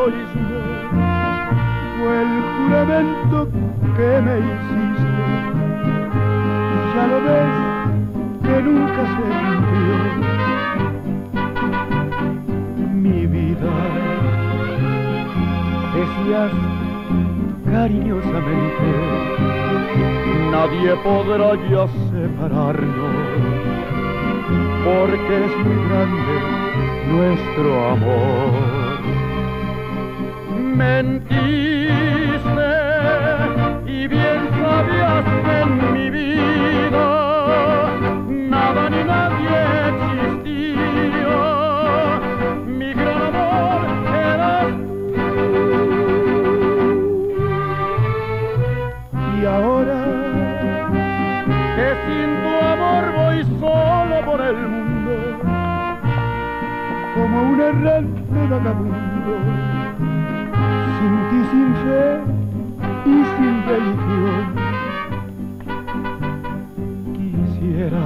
egoísmo fue el juramento que me hiciste. Ya lo ves que nunca se cumplió. Mi vida, decías cariñosamente, nadie podrá ya separarnos, porque es muy grande nuestro amor. Mentiste y bien sabías que en mi vida nada ni nadie existía. Mi gran amor eras tú. Y ahora que sin tu amor voy solo por el mundo, como un errante vagabundo, sin ti, sin fe y sin religión. Quisiera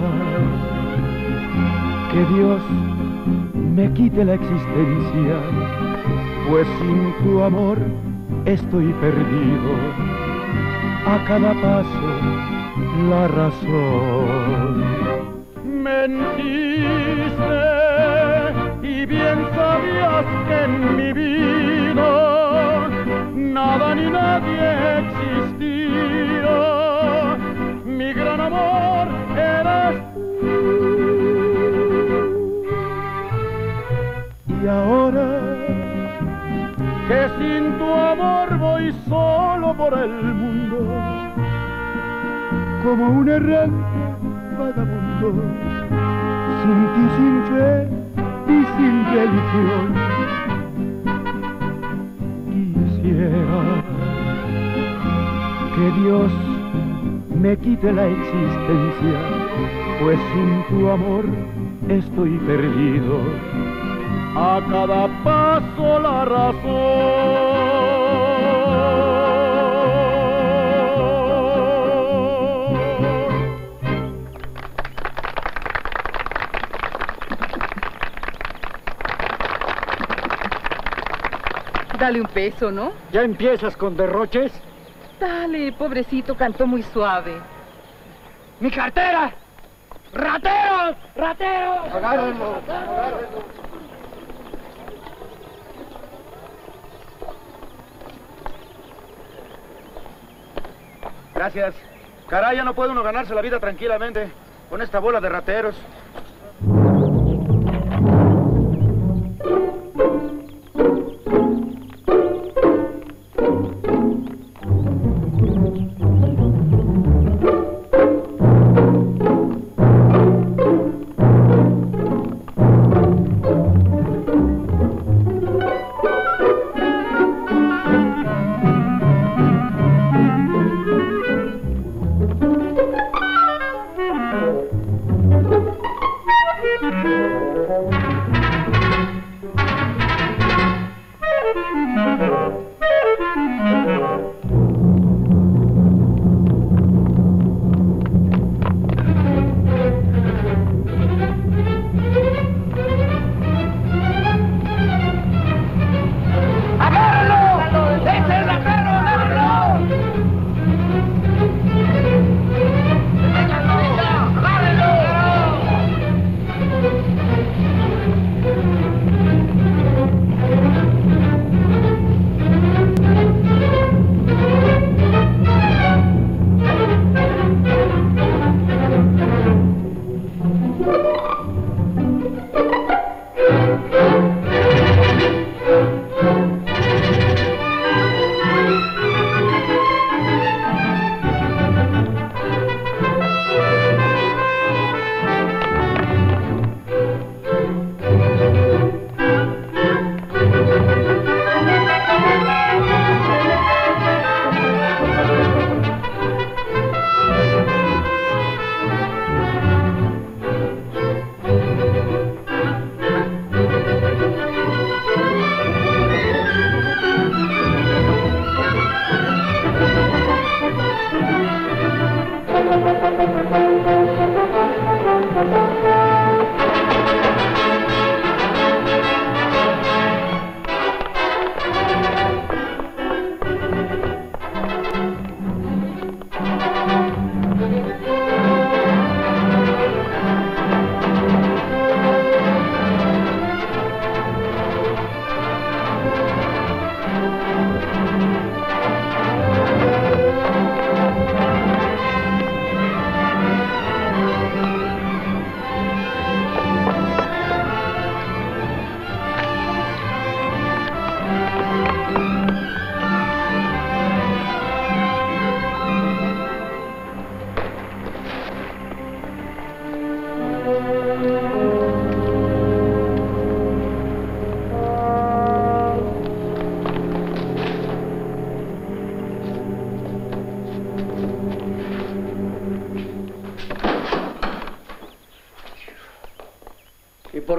que Dios me quite la existencia, pues sin tu amor estoy perdido. A cada paso la razón. Mentiste y bien sabías que en mi vida nada ni nadie existía. Mi gran amor eras tú. Y ahora que sin tu amor voy solo por el mundo, como un errante vagabundo, sin ti, sin fe y sin religión. Quisiera que Dios me quite la existencia, pues sin tu amor estoy perdido. A cada paso la razón. Dale un peso, ¿no? ¿Ya empiezas con derroches? Dale, pobrecito, cantó muy suave. ¡Mi cartera! ¡Rateros! ¡Rateros! ¡Agárrenlo! ¡Agárrenlo! Gracias. Caray, ya no puede uno ganarse la vida tranquilamente con esta bola de rateros.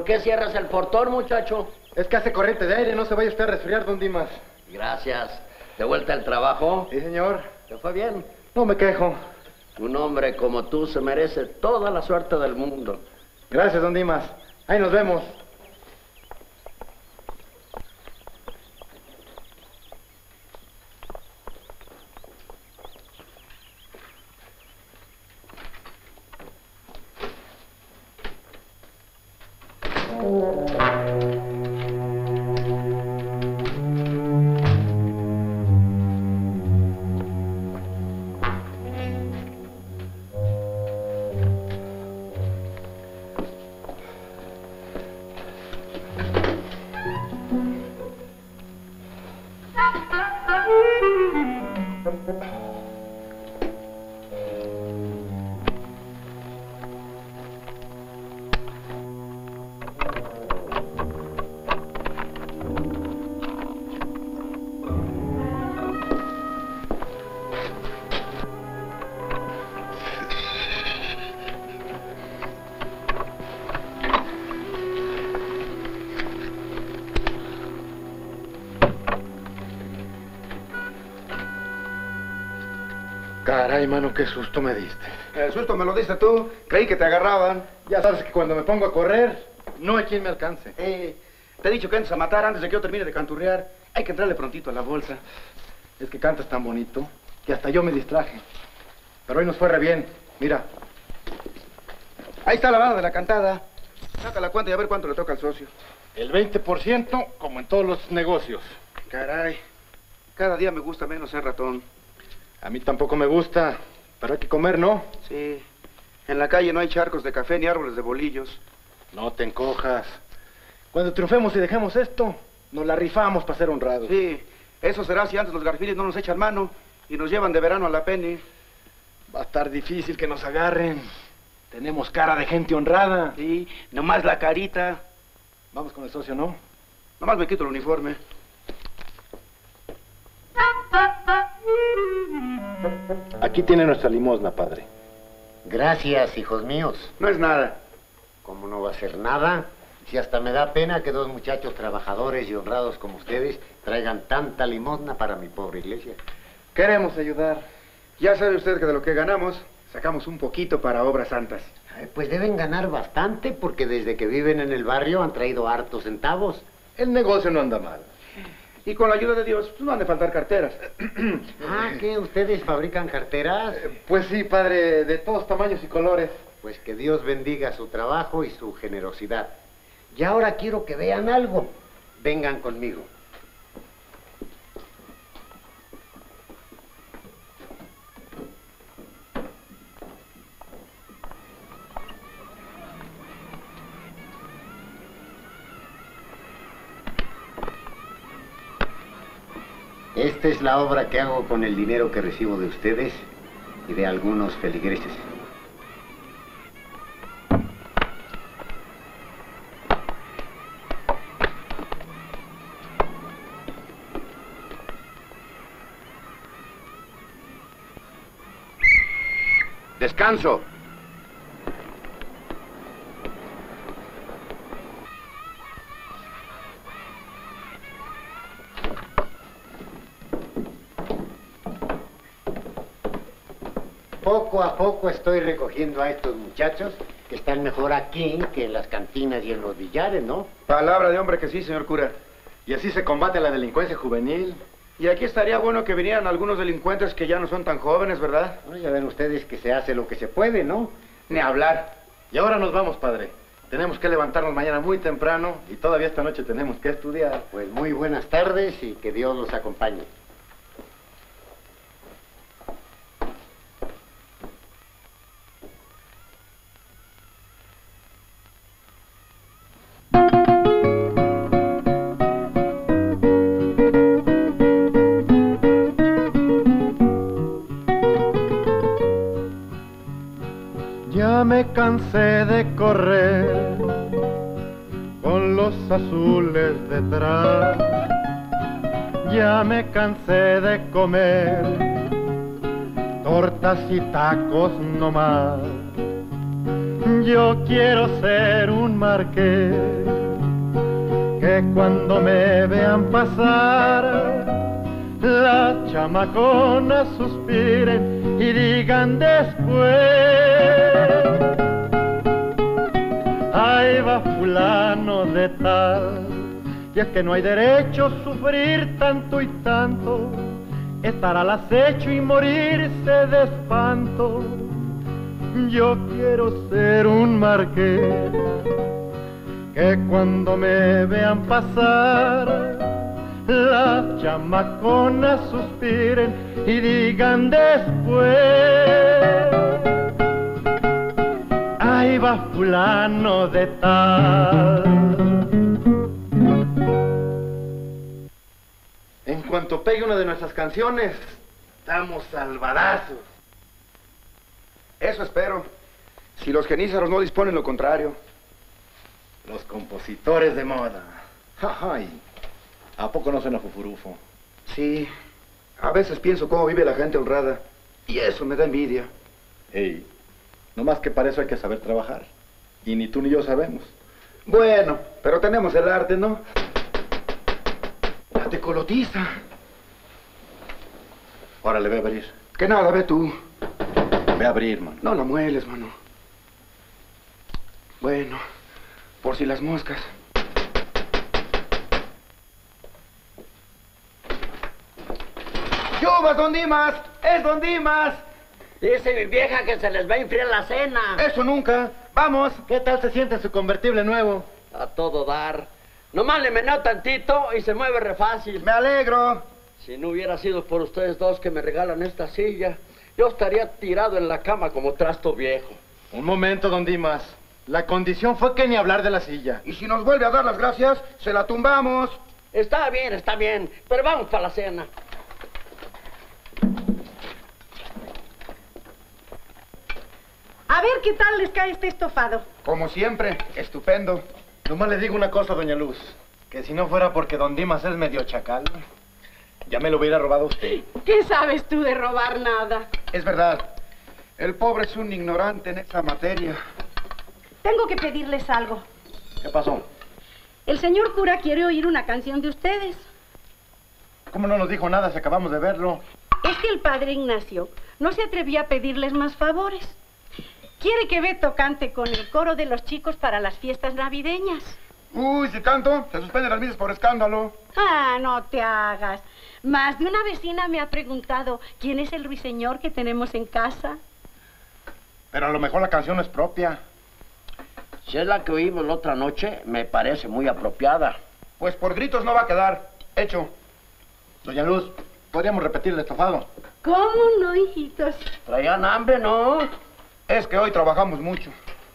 qué cierras el portón, muchacho? Es que hace corriente de aire, no se vaya usted a resfriar, don Dimas. Gracias. ¿De vuelta al trabajo? Sí, señor. ¿Te fue bien? No me quejo. Un hombre como tú se merece toda la suerte del mundo. Gracias, don Dimas. Ahí nos vemos. Caray, mano, qué susto me diste. El susto me lo diste tú. Creí que te agarraban. Ya sabes que cuando me pongo a correr, no hay quien me alcance. Te he dicho que entres a matar antes de que yo termine de canturrear. Hay que entrarle prontito a la bolsa. Es que cantas tan bonito que hasta yo me distraje. Pero hoy nos fue re bien. Mira. Ahí está la banda de la cantada. Saca la cuenta y a ver cuánto le toca al socio. El 20%, como en todos los negocios. Caray. Cada día me gusta menos ser ratón. A mí tampoco me gusta, pero hay que comer, ¿no? Sí. En la calle no hay charcos de café ni árboles de bolillos. No te encojas. Cuando triunfemos y dejemos esto, nos la rifamos para ser honrados. Sí. Eso será si antes los garfiles no nos echan mano y nos llevan de verano a la Penny. Va a estar difícil que nos agarren. Tenemos cara de gente honrada. Sí. Nomás la carita. Vamos con el socio, ¿no? Nomás me quito el uniforme. Aquí tiene nuestra limosna, padre. Gracias, hijos míos. No es nada. ¿Cómo no va a ser nada? Si hasta me da pena que dos muchachos trabajadores y honrados como ustedes traigan tanta limosna para mi pobre iglesia. Queremos ayudar. Ya sabe usted que de lo que ganamos, sacamos un poquito para obras santas. Pues deben ganar bastante porque desde que viven en el barrio han traído hartos centavos. El negocio no anda mal. Y con la ayuda de Dios, pues no han de faltar carteras. Ah, ¿qué? ¿Ustedes fabrican carteras? Pues sí, padre, de todos tamaños y colores. Pues que Dios bendiga su trabajo y su generosidad. Y ahora quiero que vean algo. Vengan conmigo. Esta es la obra que hago con el dinero que recibo de ustedes y de algunos feligreses. Descanso. Poco a poco estoy recogiendo a estos muchachos que están mejor aquí que en las cantinas y en los billares, ¿no? Palabra de hombre que sí, señor cura. Y así se combate la delincuencia juvenil. Y aquí estaría bueno que vinieran algunos delincuentes que ya no son tan jóvenes, ¿verdad? Bueno, ya ven ustedes que se hace lo que se puede, ¿no? Ni hablar. Y ahora nos vamos, padre. Tenemos que levantarnos mañana muy temprano y todavía esta noche tenemos que estudiar. Pues muy buenas tardes y que Dios los acompañe. Ya me cansé de correr con los azules detrás. Ya me cansé de comer tortas y tacos nomás. Yo quiero ser un marqués, que cuando me vean pasar, las chamaconas suspiren y digan después: ahí va fulano de tal. Y es que no hay derecho a sufrir tanto y tanto, estar al acecho y morirse de espanto. Yo quiero ser un marqués, que cuando me vean pasar, las chamaconas suspiren y digan después: ahí va fulano de tal. En cuanto pegue una de nuestras canciones, estamos salvadazos. Eso espero. Si los genízaros no disponen lo contrario. Los compositores de moda. Ay, ¿a poco no suena fufurufo? Sí. A veces pienso cómo vive la gente honrada. Y eso me da envidia. Ey, nomás que para eso hay que saber trabajar. Y ni tú ni yo sabemos. Bueno, pero tenemos el arte, ¿no? La tecolotiza. Órale, ve a abrir. Que nada, ve tú. Ve a abrir, mano. No lo mueles, mano. Bueno, por si las moscas. ¡Yubas, don Dimas! ¡Es don Dimas! Dice mi vieja que se les va a enfriar la cena. Eso nunca. ¡Vamos! ¿Qué tal se siente su convertible nuevo? A todo dar. Nomás le meneo tantito y se mueve re fácil. Me alegro. Si no hubiera sido por ustedes dos que me regalan esta silla, yo estaría tirado en la cama como trasto viejo. Un momento, don Dimas. La condición fue que ni hablar de la silla. Y si nos vuelve a dar las gracias, se la tumbamos. Está bien, pero vamos para la cena. A ver qué tal les cae este estofado. Como siempre, estupendo. Nomás le digo una cosa, doña Luz. Que si no fuera porque don Dimas es medio chacal, ya me lo hubiera robado usted. ¿Qué sabes tú de robar nada? Es verdad. El pobre es un ignorante en esa materia. Tengo que pedirles algo. ¿Qué pasó? El señor cura quiere oír una canción de ustedes. ¿Cómo no nos dijo nada si acabamos de verlo? Es que el padre Ignacio no se atrevía a pedirles más favores. Quiere que Beto cante con el coro de los chicos para las fiestas navideñas. Uy, si canto, se suspenden las misas por escándalo. Ah, no te hagas. Más de una vecina me ha preguntado quién es el ruiseñor que tenemos en casa. Pero a lo mejor la canción no es propia. Si es la que oímos la otra noche, me parece muy apropiada. Pues por gritos no va a quedar. Hecho. Doña Luz, ¿podríamos repetir el estofado? ¿Cómo no, hijitos? Traían hambre, ¿no? Es que hoy trabajamos mucho.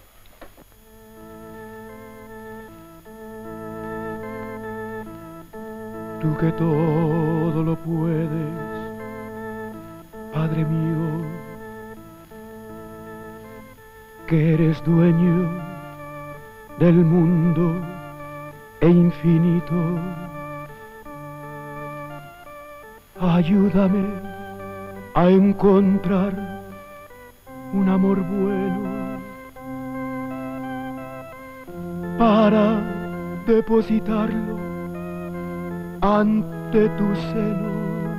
Tú que todo lo puedes, Padre mío, que eres dueño del mundo e infinito, ayúdame a encontrar un amor bueno para depositarlo ante tu seno.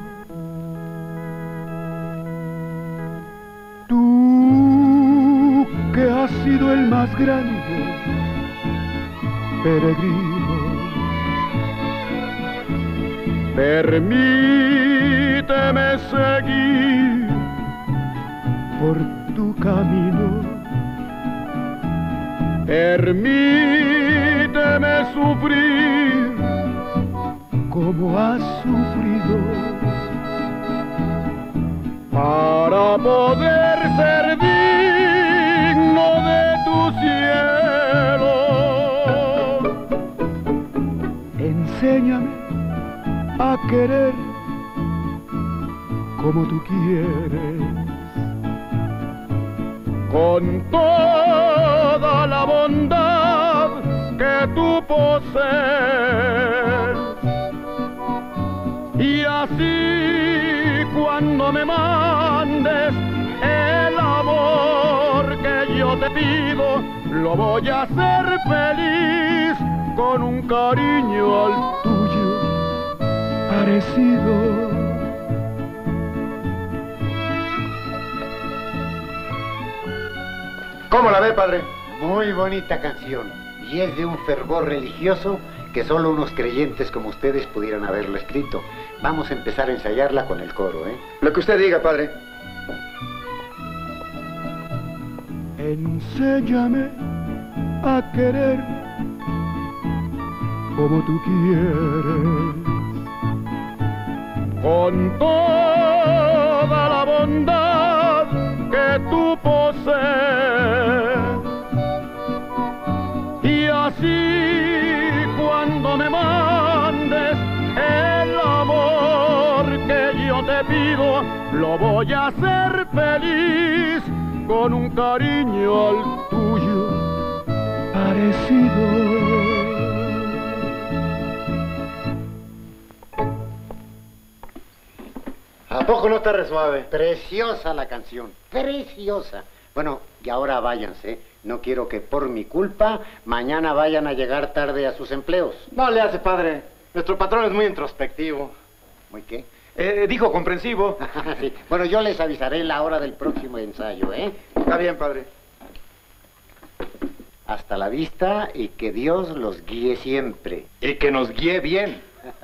Tú que has sido el más grande peregrino, permíteme seguir por tu camino, permíteme sufrir como has sufrido, para poder ser digno de tu cielo. Enséñame a querer como tú quieres, con toda la bondad que tú posees. Y así cuando me mandes el amor que yo te pido, lo voy a hacer feliz con un cariño al tuyo parecido. ¿Cómo la ve, padre? Muy bonita canción, y es de un fervor religioso que solo unos creyentes como ustedes pudieran haberlo escrito. Vamos a empezar a ensayarla con el coro, ¿eh? Lo que usted diga, padre. Enséñame a querer como tú quieres, con toda la bondad que tú posees, y así cuando me mandes el amor que yo te pido, lo voy a hacer feliz con un cariño al tuyo parecido. ¿A poco no está re suave? Preciosa la canción, preciosa. Bueno, y ahora váyanse. No quiero que por mi culpa mañana vayan a llegar tarde a sus empleos. No le hace, padre. Nuestro patrón es muy introspectivo. ¿Muy qué? Dijo comprensivo. Sí. Bueno, yo les avisaré la hora del próximo ensayo, ¿eh? Está bien, padre. Hasta la vista y que Dios los guíe siempre. Y que nos guíe bien.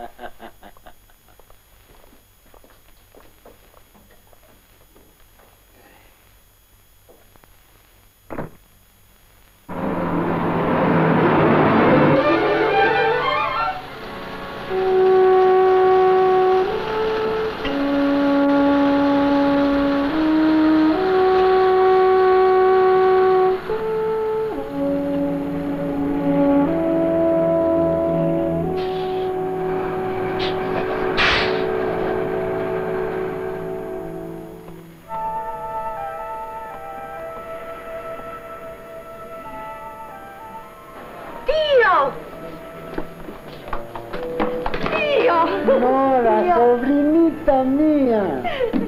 Nora, sobrinita mía.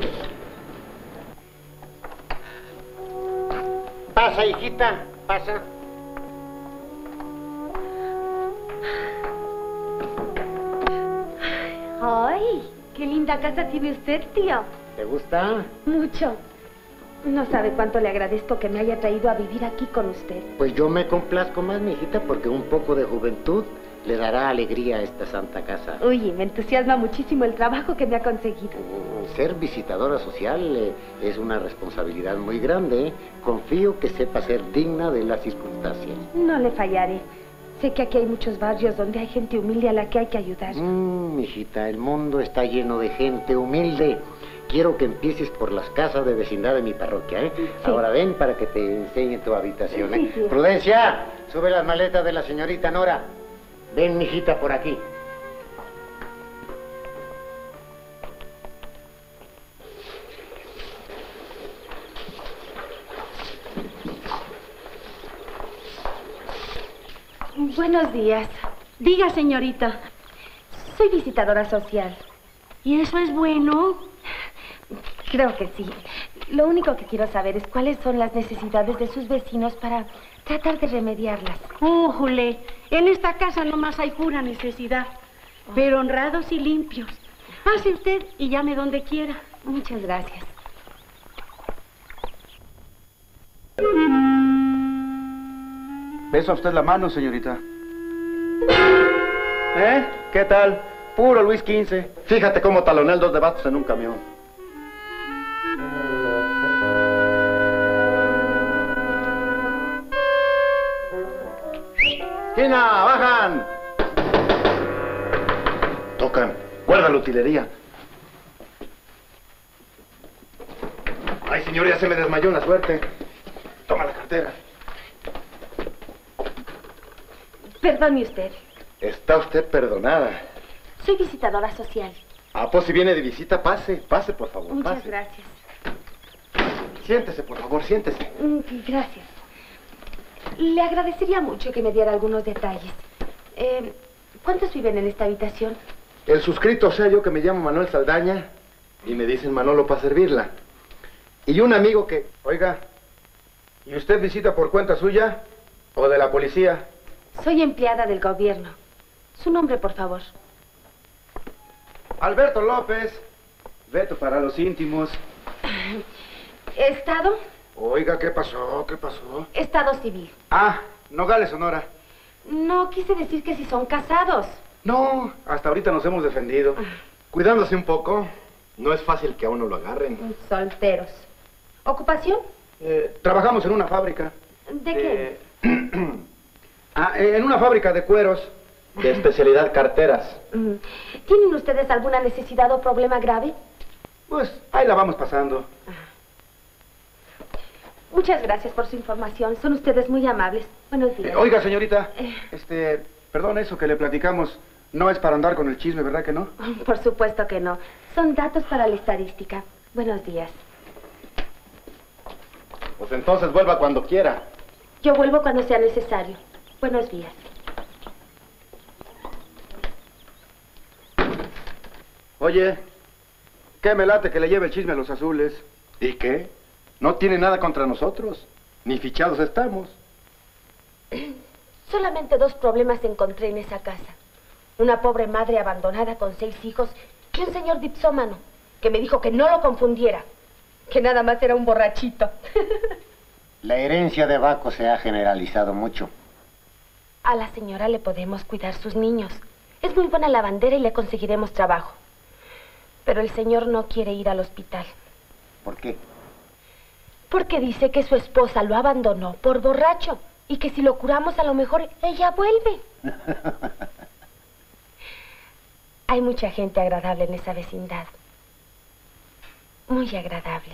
Pasa, hijita, pasa. ¡Ay! ¡Qué linda casa tiene usted, tío! ¿Te gusta? Mucho. No sabe cuánto le agradezco que me haya traído a vivir aquí con usted. Pues yo me complazco más, mi hijita, porque un poco de juventud le dará alegría a esta santa casa. Uy, me entusiasma muchísimo el trabajo que me ha conseguido. Ser visitadora social es una responsabilidad muy grande, ¿eh? Confío que sepa ser digna de las circunstancias. No le fallaré. Sé que aquí hay muchos barrios donde hay gente humilde a la que hay que ayudar. Mijita, el mundo está lleno de gente humilde. Quiero que empieces por las casas de vecindad de mi parroquia, ¿eh? Sí. Ahora ven para que te enseñe tu habitación, ¿eh? Sí. Prudencia, sube las maletas de la señorita Nora. Ven, mijita, por aquí. Buenos días. Diga, señorita. Soy visitadora social. ¿Y eso es bueno? Creo que sí. Lo único que quiero saber es cuáles son las necesidades de sus vecinos para tratar de remediarlas. Jule, en esta casa nomás hay pura necesidad, pero honrados y limpios. Pase usted y llame donde quiera. Muchas gracias. ¿Besa usted la mano, señorita? ¿Qué tal? Puro Luis XV. Fíjate cómo taloné 2 debates en un camión. ¡Esquina! ¡Bajan! Tocan. Guarda la utilería. Ay, señor, ya se me desmayó la suerte. Toma la cartera. Perdone usted. Está usted perdonada. Soy visitadora social. Ah, pues si viene de visita, pase. Pase, por favor. Muchas pase. gracias. Siéntese, por favor, siéntese. Gracias. Le agradecería mucho que me diera algunos detalles. ¿Cuántos viven en esta habitación? El suscrito sea yo, que me llamo Manuel Saldaña y me dicen Manolo para servirla. Y un amigo que... Oiga, ¿y usted visita por cuenta suya ¿O de la policía? Soy empleada del gobierno. Su nombre, por favor. Alberto López. Beto para los íntimos. ¿Estado? Oiga, ¿qué pasó? ¿Qué pasó? Estado civil. Ah, Nogales, Sonora. No quise decir que si son casados. No, hasta ahorita nos hemos defendido. Cuidándose un poco. No es fácil que a uno lo agarren. Solteros. ¿Ocupación? Trabajamos en una fábrica. ¿De qué? En una fábrica de cueros. De especialidad carteras. ¿Tienen ustedes alguna necesidad o problema grave? Pues ahí la vamos pasando. Muchas gracias por su información. Son ustedes muy amables. Buenos días. Oiga, señorita, perdón, eso que le platicamos no es para andar con el chisme, ¿verdad que no? Por supuesto que no. Son datos para la estadística. Buenos días. Pues entonces vuelva cuando quiera. Yo vuelvo cuando sea necesario. Buenos días. Oye, ¿qué me late que le lleve el chisme a los azules? ¿Y qué? No tiene nada contra nosotros. Ni fichados estamos. Solamente 2 problemas encontré en esa casa. Una pobre madre abandonada con 6 hijos y un señor dipsómano que me dijo que no lo confundiera, que nada más era un borrachito. La herencia de Baco se ha generalizado mucho. A la señora le podemos cuidar sus niños. Es muy buena lavandera y le conseguiremos trabajo. Pero el señor no quiere ir al hospital. ¿Por qué? Porque dice que su esposa lo abandonó por borracho y que si lo curamos a lo mejor ella vuelve. Hay mucha gente agradable en esa vecindad. Muy agradable.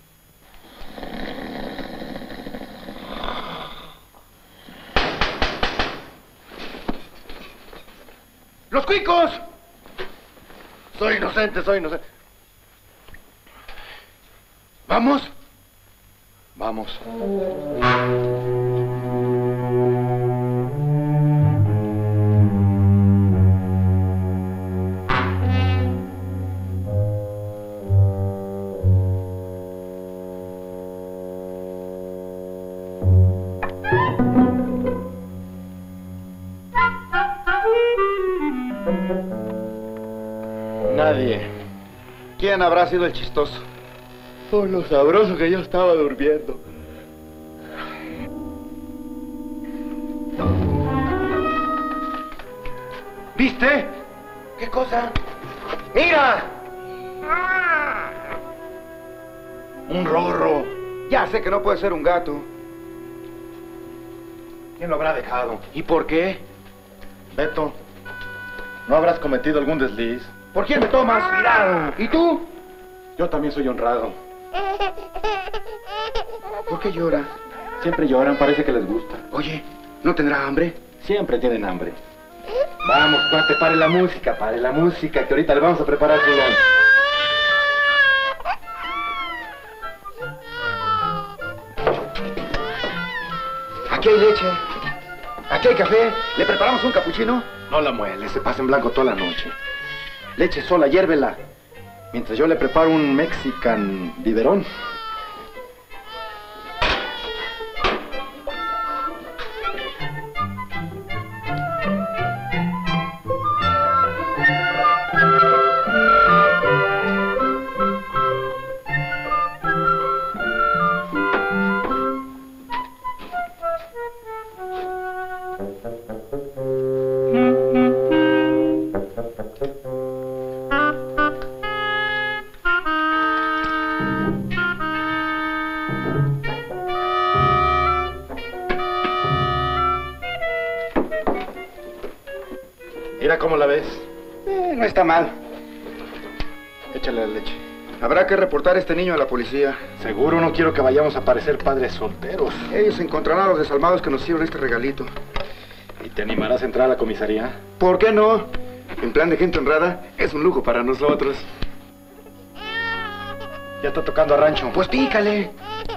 ¡Los cuicos! Soy inocente, soy inocente. ¿Vamos? Vamos. Nadie. ¿Quién habrá sido el chistoso? Por lo sabroso que yo estaba durmiendo. ¿Viste? ¿Qué cosa? ¡Mira! Un rorro. Ya sé que no puede ser un gato. ¿Quién lo habrá dejado? ¿Y por qué? Beto, ¿no habrás cometido algún desliz? ¿Por quién me tomas? Cuidado. ¿Y tú? Yo también soy honrado. ¿Por qué llora? Siempre lloran, parece que les gusta. Oye, ¿no tendrá hambre? Siempre tienen hambre. Vamos, cuate, pare la música, que ahorita le vamos a preparar su lunch. Aquí hay leche. Aquí hay café. ¿Le preparamos un capuchino? No la muele, se pasa en blanco toda la noche. Leche sola, hiérvela. Mientras yo le preparo un Mexican biberón. Mira cómo la ves. No está mal. Échale la leche. Habrá que reportar a este niño a la policía. Seguro no quiero que vayamos a parecer padres solteros. Ellos encontrarán a los desalmados que nos hicieron este regalito. ¿Y te animarás a entrar a la comisaría? ¿Por qué no? En plan de gente honrada, es un lujo para nosotros. Ya está tocando a rancho. Pues pícale.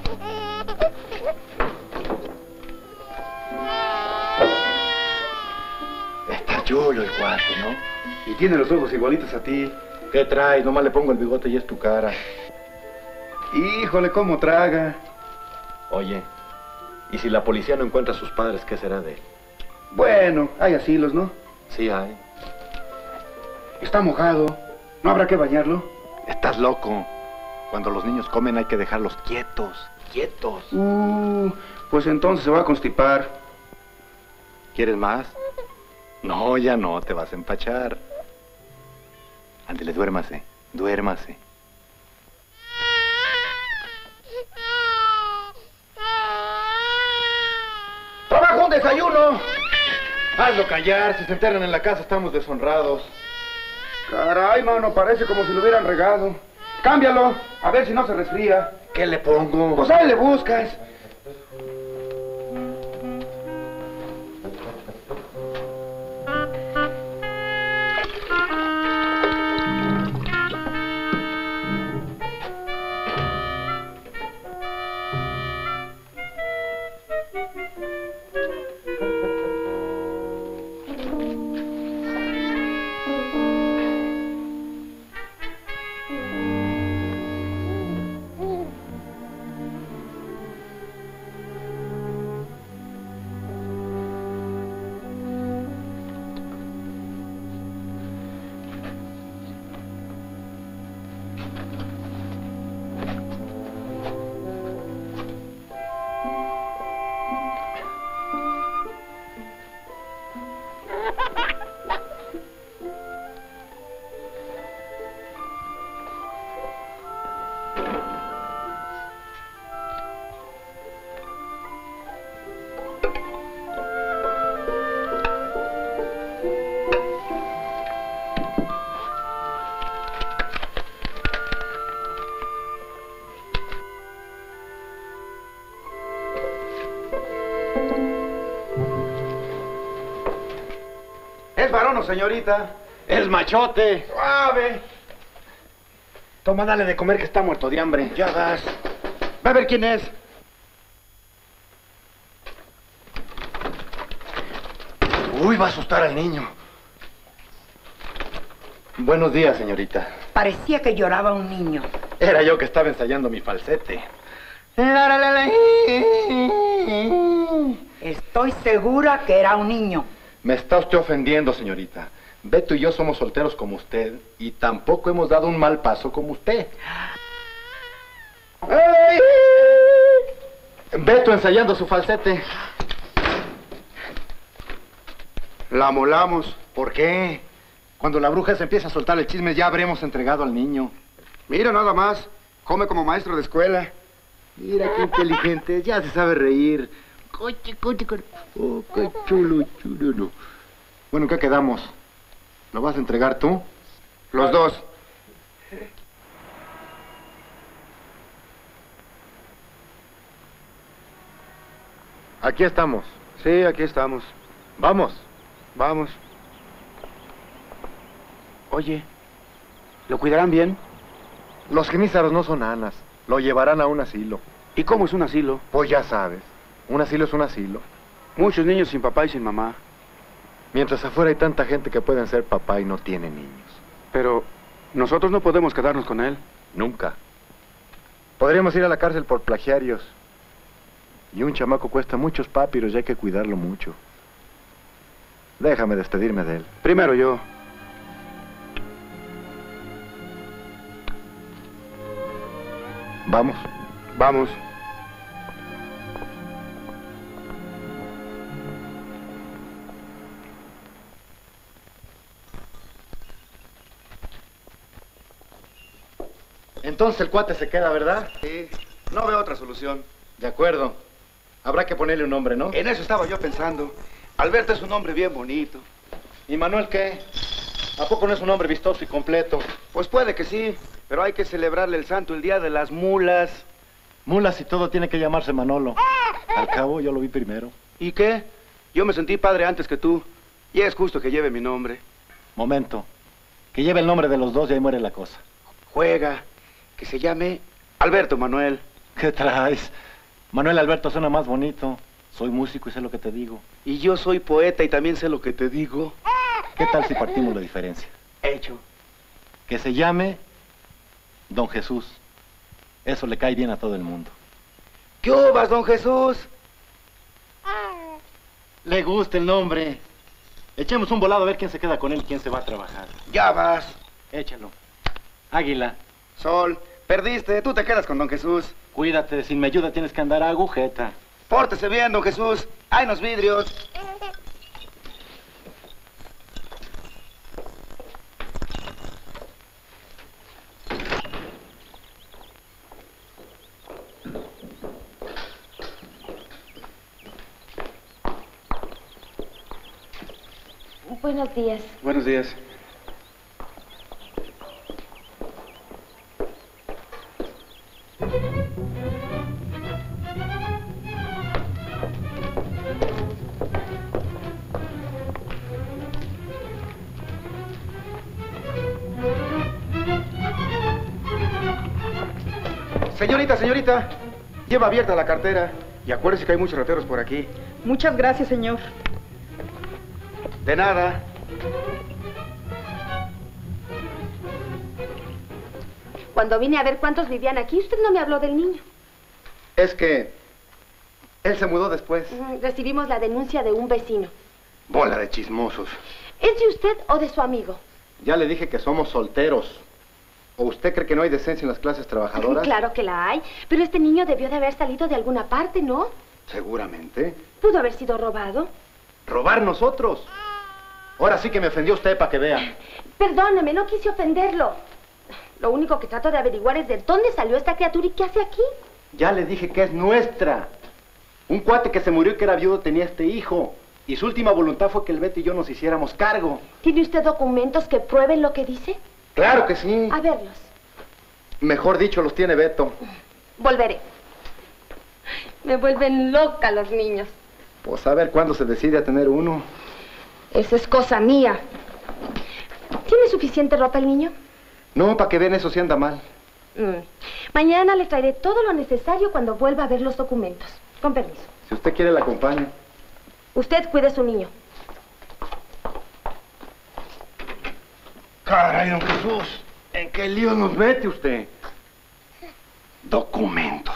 Está chulo el cuate, ¿no? Y tiene los ojos igualitos a ti. ¿Qué traes? Nomás le pongo el bigote y es tu cara. Híjole, cómo traga. Oye, Y si la policía no encuentra a sus padres, ¿qué será de él? Bueno, hay asilos, ¿no? Sí hay. Está mojado. ¿No habrá que bañarlo? Estás loco. Cuando los niños comen hay que dejarlos quietos, quietos. Pues entonces se va a constipar. ¿Quieres más? No, ya no, te vas a empachar. Ándele, duérmase, duérmase. ¡Trabajo un desayuno! Hazlo callar, si se enteran en la casa estamos deshonrados. Caray, mano, parece como si lo hubieran regado. Cámbialo, a ver si no se resfría. ¿Qué le pongo? Pues ahí le buscas. ¿Es varón o señorita? ¡Es machote! ¡Suave! Toma, dale de comer que está muerto de hambre. Ya vas. Va a ver quién es. Uy, va a asustar al niño. Buenos días, señorita. Parecía que lloraba un niño. Era yo que estaba ensayando mi falsete. Estoy segura que era un niño. Me está usted ofendiendo, señorita. Beto y yo somos solteros como usted y tampoco hemos dado un mal paso como usted. ¡Ay! Beto ensayando su falsete. La molamos. ¿Por qué? Cuando la bruja se empieza a soltar el chisme ya habremos entregado al niño. Mira nada más. Come como maestro de escuela. Mira qué inteligente, ya se sabe reír. Coche. Oh, qué chulo. Bueno, ¿qué quedamos? ¿Lo vas a entregar tú? Los dos. Aquí estamos. Sí, aquí estamos. Vamos. Vamos. Oye, ¿lo cuidarán bien? Los genízaros no son anas. Lo llevarán a un asilo. ¿Y cómo es un asilo? Pues ya sabes. Un asilo es un asilo. Muchos niños sin papá y sin mamá. Mientras afuera hay tanta gente que pueden ser papá y no tienen niños. Pero nosotros no podemos quedarnos con él. Nunca. Podríamos ir a la cárcel por plagiarios. Y un chamaco cuesta muchos papiros y hay que cuidarlo mucho. Déjame despedirme de él. Primero yo. ¿Vamos? Vamos. Entonces el cuate se queda, ¿verdad? Sí. No veo otra solución. De acuerdo. Habrá que ponerle un nombre, ¿no? En eso estaba yo pensando. Alberto es un hombre bien bonito. ¿Y Manuel qué? ¿A poco no es un hombre vistoso y completo? Pues puede que sí, pero hay que celebrarle el santo el día de las mulas. Mulas y todo tiene que llamarse Manolo. Al cabo, yo lo vi primero. ¿Y qué? Yo me sentí padre antes que tú. Y es justo que lleve mi nombre. Momento. Que lleve el nombre de los dos y ahí muere la cosa. Juega. Que se llame Alberto Manuel. ¿Qué traes? Manuel Alberto suena más bonito. Soy músico y sé lo que te digo. Y yo soy poeta y también sé lo que te digo. ¿Qué tal si partimos la diferencia? Hecho. Que se llame Don Jesús. Eso le cae bien a todo el mundo. ¿Qué hubas, don Jesús? Le gusta el nombre. Echemos un volado a ver quién se queda con él y quién se va a trabajar. Ya vas. Échalo. Águila. Sol, perdiste. Tú te quedas con don Jesús. Cuídate, sin mi ayuda tienes que andar a agujeta. Pórtese bien, don Jesús. Hay unos vidrios. Buenos días. Buenos días. Señorita, lleva abierta la cartera y acuérdese que hay muchos rateros por aquí. Muchas gracias, señor. De nada. Cuando vine a ver cuántos vivían aquí, usted no me habló del niño. Es que él se mudó después. Recibimos la denuncia de un vecino. Bola de chismosos. ¿Es de usted o de su amigo? Ya le dije que somos solteros. ¿O usted cree que no hay decencia en las clases trabajadoras? Claro que la hay, pero este niño debió de haber salido de alguna parte, ¿no? Seguramente. Pudo haber sido robado. ¿Robar nosotros? Ahora sí que me ofendió usted para que vea. Perdóneme, no quise ofenderlo. Lo único que trato de averiguar es de dónde salió esta criatura y qué hace aquí. Ya le dije que es nuestra. Un cuate que se murió y que era viudo tenía este hijo. Y su última voluntad fue que el Beto y yo nos hiciéramos cargo. ¿Tiene usted documentos que prueben lo que dice? Claro que sí. A verlos. Mejor dicho, los tiene Beto. Volveré. Me vuelven loca los niños. Pues a ver cuándo se decide a tener uno. Esa es cosa mía. ¿Tiene suficiente ropa el niño? No, para que vean, eso sí anda mal. Mañana le traeré todo lo necesario cuando vuelva a ver los documentos. Con permiso. Si usted quiere, la acompaño. Usted cuide a su niño. Caray, don Jesús, ¿en qué lío nos mete usted? Documentos.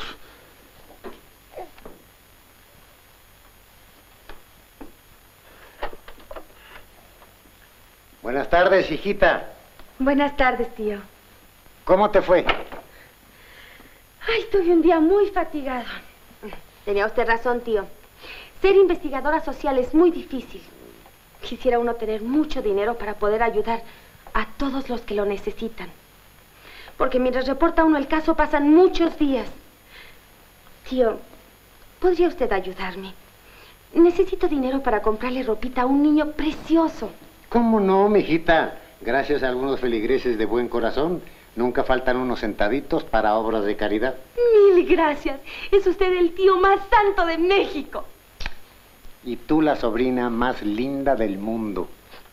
Buenas tardes, hijita. Buenas tardes, tío. ¿Cómo te fue? Ay, tuve un día muy fatigado. Tenía usted razón, tío. Ser investigadora social es muy difícil. Quisiera uno tener mucho dinero para poder ayudar a todos los que lo necesitan. Porque mientras reporta uno el caso pasan muchos días. Tío, ¿podría usted ayudarme? Necesito dinero para comprarle ropita a un niño precioso. ¿Cómo no, mijita? Gracias a algunos feligreses de buen corazón, nunca faltan unos centavitos para obras de caridad. Mil gracias. Es usted el tío más santo de México. Y tú la sobrina más linda del mundo.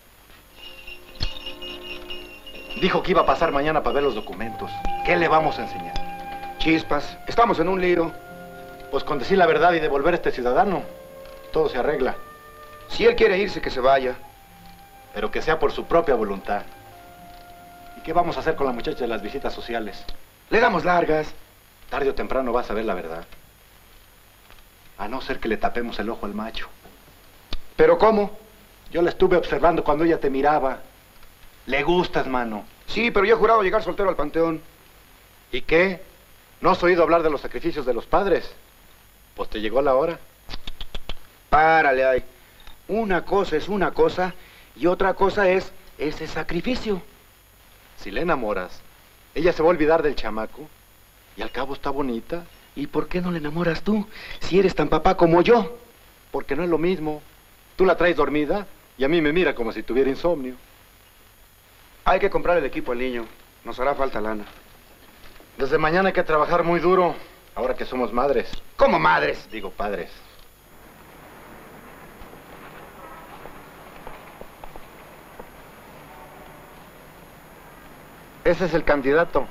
Dijo que iba a pasar mañana para ver los documentos. ¿Qué le vamos a enseñar? Chispas, estamos en un lío. Pues con decir la verdad y devolver a este ciudadano, todo se arregla. Si él quiere irse, que se vaya. Pero que sea por su propia voluntad. ¿Y qué vamos a hacer con la muchacha de las visitas sociales? Le damos largas. Tarde o temprano vas a ver la verdad. A no ser que le tapemos el ojo al macho. ¿Pero cómo? Yo la estuve observando cuando ella te miraba. Le gustas, mano. Sí, pero yo he jurado llegar soltero al panteón. ¿Y qué? ¿No has oído hablar de los sacrificios de los padres? Pues te llegó la hora. Párale ahí. Una cosa es una cosa y otra cosa es ese sacrificio. Si le enamoras, ella se va a olvidar del chamaco. Y al cabo está bonita. ¿Y por qué no le enamoras tú, si eres tan papá como yo? Porque no es lo mismo. Tú la traes dormida y a mí me mira como si tuviera insomnio. Hay que comprar el equipo al niño. Nos hará falta lana. Desde mañana hay que trabajar muy duro, ahora que somos madres. ¿Cómo madres? Digo padres. Ese es el candidato.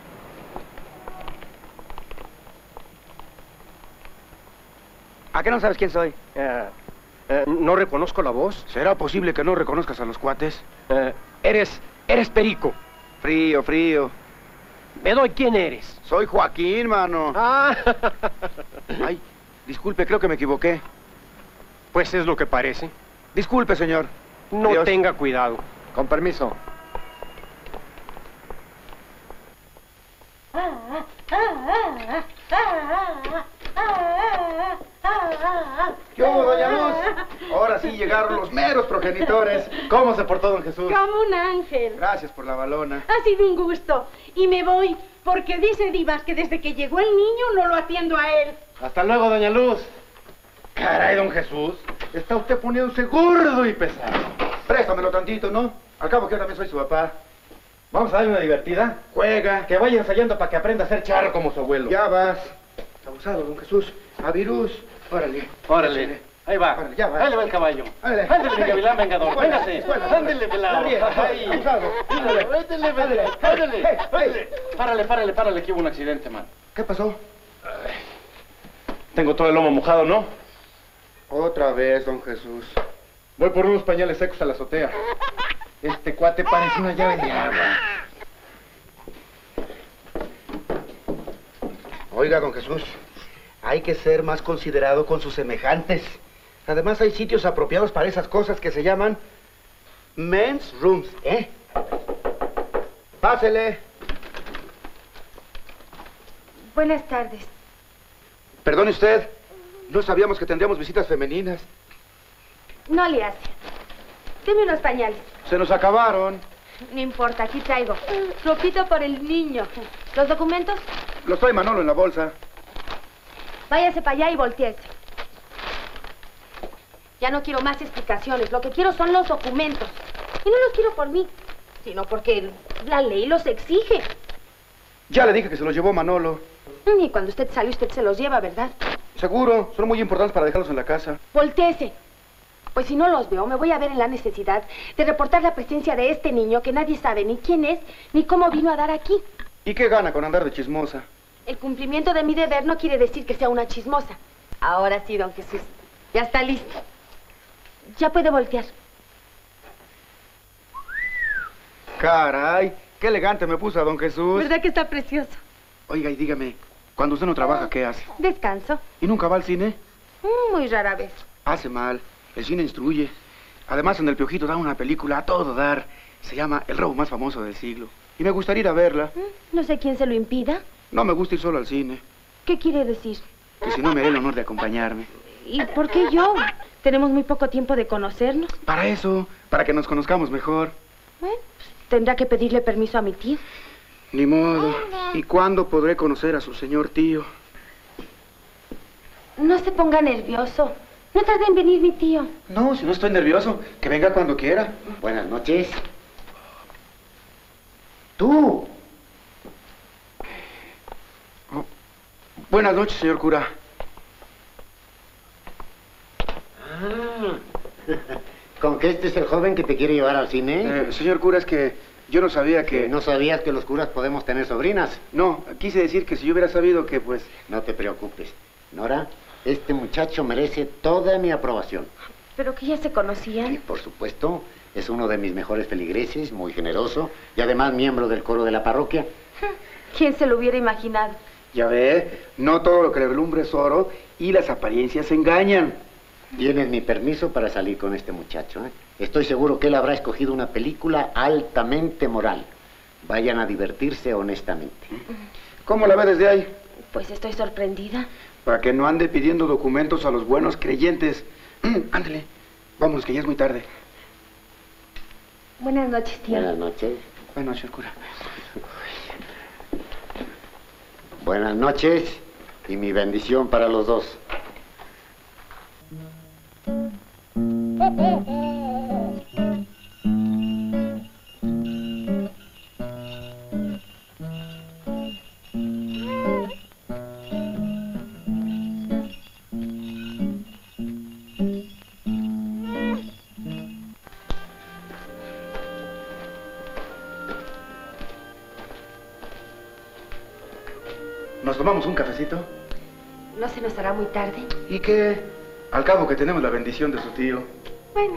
¿A qué no sabes quién soy? No reconozco la voz. ¿Será posible que no reconozcas a los cuates? Eres Perico. Frío, frío. Me doy quién eres. Soy Joaquín, mano. Ah. Ay, disculpe, creo que me equivoqué. Pues es lo que parece. Disculpe, señor. No Adiós. tenga cuidado. Con permiso. ¿Qué hubo, doña Luz? Ahora sí llegaron los meros progenitores. ¿Cómo se portó don Jesús? Como un ángel. Gracias por la balona. Ha sido un gusto. Y me voy, porque dice Divas que desde que llegó el niño no lo atiendo a él. Hasta luego, doña Luz. Caray, don Jesús. Está usted poniéndose gordo y pesado. Préstamelo tantito, ¿no? Al cabo que yo también soy su papá. Vamos a darle una divertida. Juega. Que vaya ensayando para que aprenda a ser charro como su abuelo. Ya vas. Abusado, don Jesús. A virus. Órale. Órale. Ahí va. Órale, ya va. Ahí le va el caballo. Ándale. Ándale, mi gavilán vengador. Bueno, Véngase. bueno. Ándale, pelado. Ahí. Abusado. Ándale, ándale, ándale. Hey, Ándale. Párale, que hubo un accidente, man. ¿Qué pasó? Tengo todo el lomo mojado, ¿no? Otra vez, don Jesús. Voy por unos pañales secos a la azotea. Este cuate parece una llave de agua. Oiga, don Jesús, hay que ser más considerado con sus semejantes. Además, hay sitios apropiados para esas cosas que se llaman men's rooms, ¿eh? Pásele. Buenas tardes. Perdone usted, no sabíamos que tendríamos visitas femeninas. No le hace. Deme unos pañales. Se nos acabaron. No importa, aquí traigo. Ropita para el niño. ¿Los documentos? Los trae Manolo en la bolsa. Váyase para allá y volteese. Ya no quiero más explicaciones. Lo que quiero son los documentos. Y no los quiero por mí, sino porque la ley los exige. Ya le dije que se los llevó Manolo. Y cuando usted sale, usted se los lleva, ¿verdad? Seguro, son muy importantes para dejarlos en la casa. Voltéese. Pues si no los veo, me voy a ver en la necesidad de reportar la presencia de este niño que nadie sabe ni quién es, ni cómo vino a dar aquí. ¿Y qué gana con andar de chismosa? El cumplimiento de mi deber no quiere decir que sea una chismosa. Ahora sí, don Jesús. Ya está listo. Ya puede voltear. Caray, qué elegante me puso a don Jesús. ¿Verdad que está precioso? Oiga, y dígame, cuando usted no trabaja, ¿qué hace? Descanso. ¿Y nunca va al cine? Muy rara vez. Hace mal. El cine instruye. Además, en El Piojito da una película a todo dar. Se llama El robo más famoso del siglo. Y me gustaría ir a verla. No sé quién se lo impida. No me gusta ir solo al cine. ¿Qué quiere decir? Que si no me haré el honor de acompañarme. ¿Y por qué yo? Tenemos muy poco tiempo de conocernos. Para eso, para que nos conozcamos mejor. Bueno, pues, tendrá que pedirle permiso a mi tío. Ni modo. ¿Y cuándo podré conocer a su señor tío? No se ponga nervioso. No tarde en venir mi tío. No, si no estoy nervioso. Que venga cuando quiera. Buenas noches. ¡Tú! Oh, buenas noches, señor cura. ¿Con que este es el joven que te quiere llevar al cine? Señor cura, es que yo no sabía que... ¿No sabías que los curas podemos tener sobrinas? No, quise decir que si yo hubiera sabido que, pues... No te preocupes. Nora, este muchacho merece toda mi aprobación. ¿Pero que ya se Y conocían? por supuesto, es uno de mis mejores feligreses, muy generoso, y además miembro del coro de la parroquia. ¿Quién se lo hubiera imaginado? Ya ve, no todo lo que le relumbra es oro y las apariencias engañan. Tienes mi permiso para salir con este muchacho, ¿eh? Estoy seguro que él habrá escogido una película altamente moral. Vayan a divertirse honestamente. ¿Cómo la ve desde ahí? Pues estoy sorprendida. Para que no ande pidiendo documentos a los buenos creyentes. Ándale, vámonos que ya es muy tarde. Buenas noches, tío. Buenas noches. Buenas noches, cura. Buenas noches y mi bendición para los dos. ¿Nos tomamos un cafecito? ¿No se nos hará muy tarde? ¿Y qué? Al cabo que tenemos la bendición de su tío. Bueno.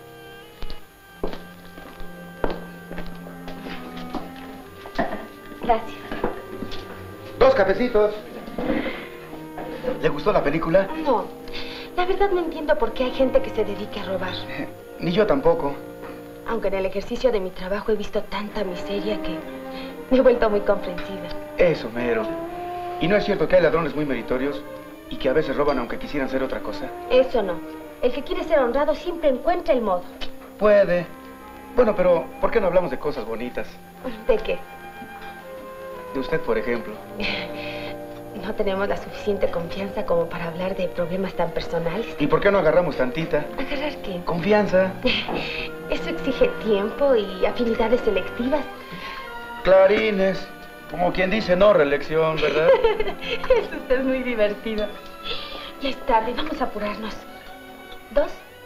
Gracias. 2 cafecitos. ¿Le gustó la película? No. La verdad no entiendo por qué hay gente que se dedique a robar. Ni yo tampoco. Aunque en el ejercicio de mi trabajo he visto tanta miseria que me he vuelto muy comprensiva. Eso, mero. ¿Y no es cierto que hay ladrones muy meritorios y que a veces roban aunque quisieran hacer otra cosa? Eso no. El que quiere ser honrado siempre encuentra el modo. Puede. Bueno, pero ¿por qué no hablamos de cosas bonitas? ¿De qué? De usted, por ejemplo. No tenemos la suficiente confianza como para hablar de problemas tan personales. ¿Y por qué no agarramos tantita? ¿Agarrar qué? Confianza. Eso exige tiempo y afinidades selectivas. Clarines. Como quien dice no reelección, ¿verdad? Eso usted es muy divertido. Ya es tarde, vamos a apurarnos. 2.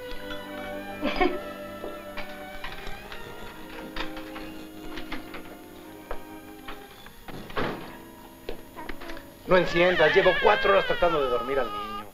No enciendas, llevo 4 horas tratando de dormir al niño.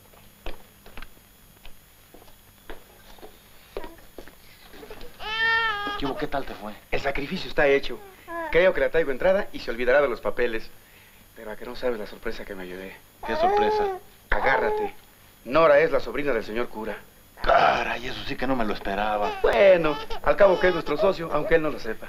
¿Qué tal te fue? El sacrificio está hecho. Creo que la traigo entrada y se olvidará de los papeles. Pero a que no sabes la sorpresa que me llevé. ¿Qué sorpresa? Agárrate. Nora es la sobrina del señor cura. Caray, eso sí que no me lo esperaba. Bueno, al cabo que es nuestro socio, aunque él no lo sepa.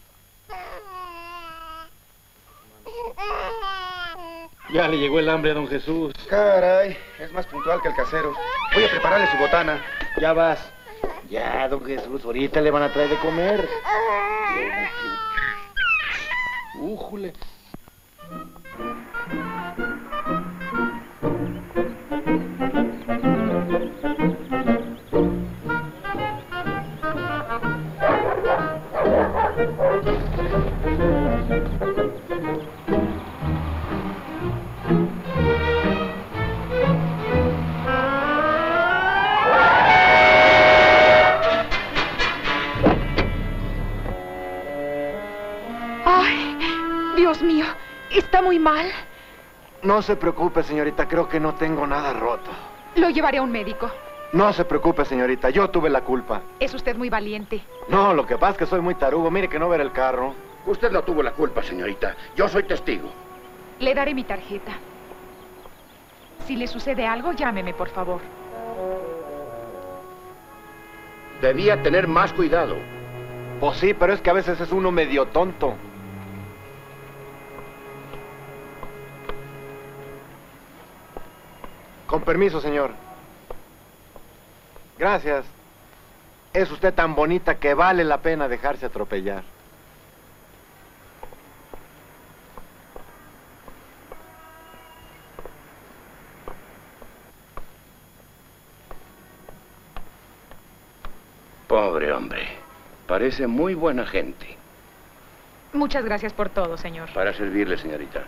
Ya le llegó el hambre a don Jesús. Caray, es más puntual que el casero. Voy a prepararle su botana. Ya vas. Ya, don Jesús, ahorita le van a traer de comer. Újule. Dios mío, ¿está muy mal? No se preocupe, señorita, creo que no tengo nada roto. Lo llevaré a un médico. No se preocupe, señorita, yo tuve la culpa. Es usted muy valiente. No, lo que pasa es que soy muy tarugo. Mire que no ver el carro. Usted no tuvo la culpa, señorita. Yo soy testigo. Le daré mi tarjeta. Si le sucede algo, llámeme, por favor. Debía tener más cuidado. Pues sí, pero es que a veces es uno medio tonto. Con permiso, señor. Gracias. Es usted tan bonita que vale la pena dejarse atropellar. Pobre hombre. Parece muy buena gente. Muchas gracias por todo, señor. Para servirle, señorita.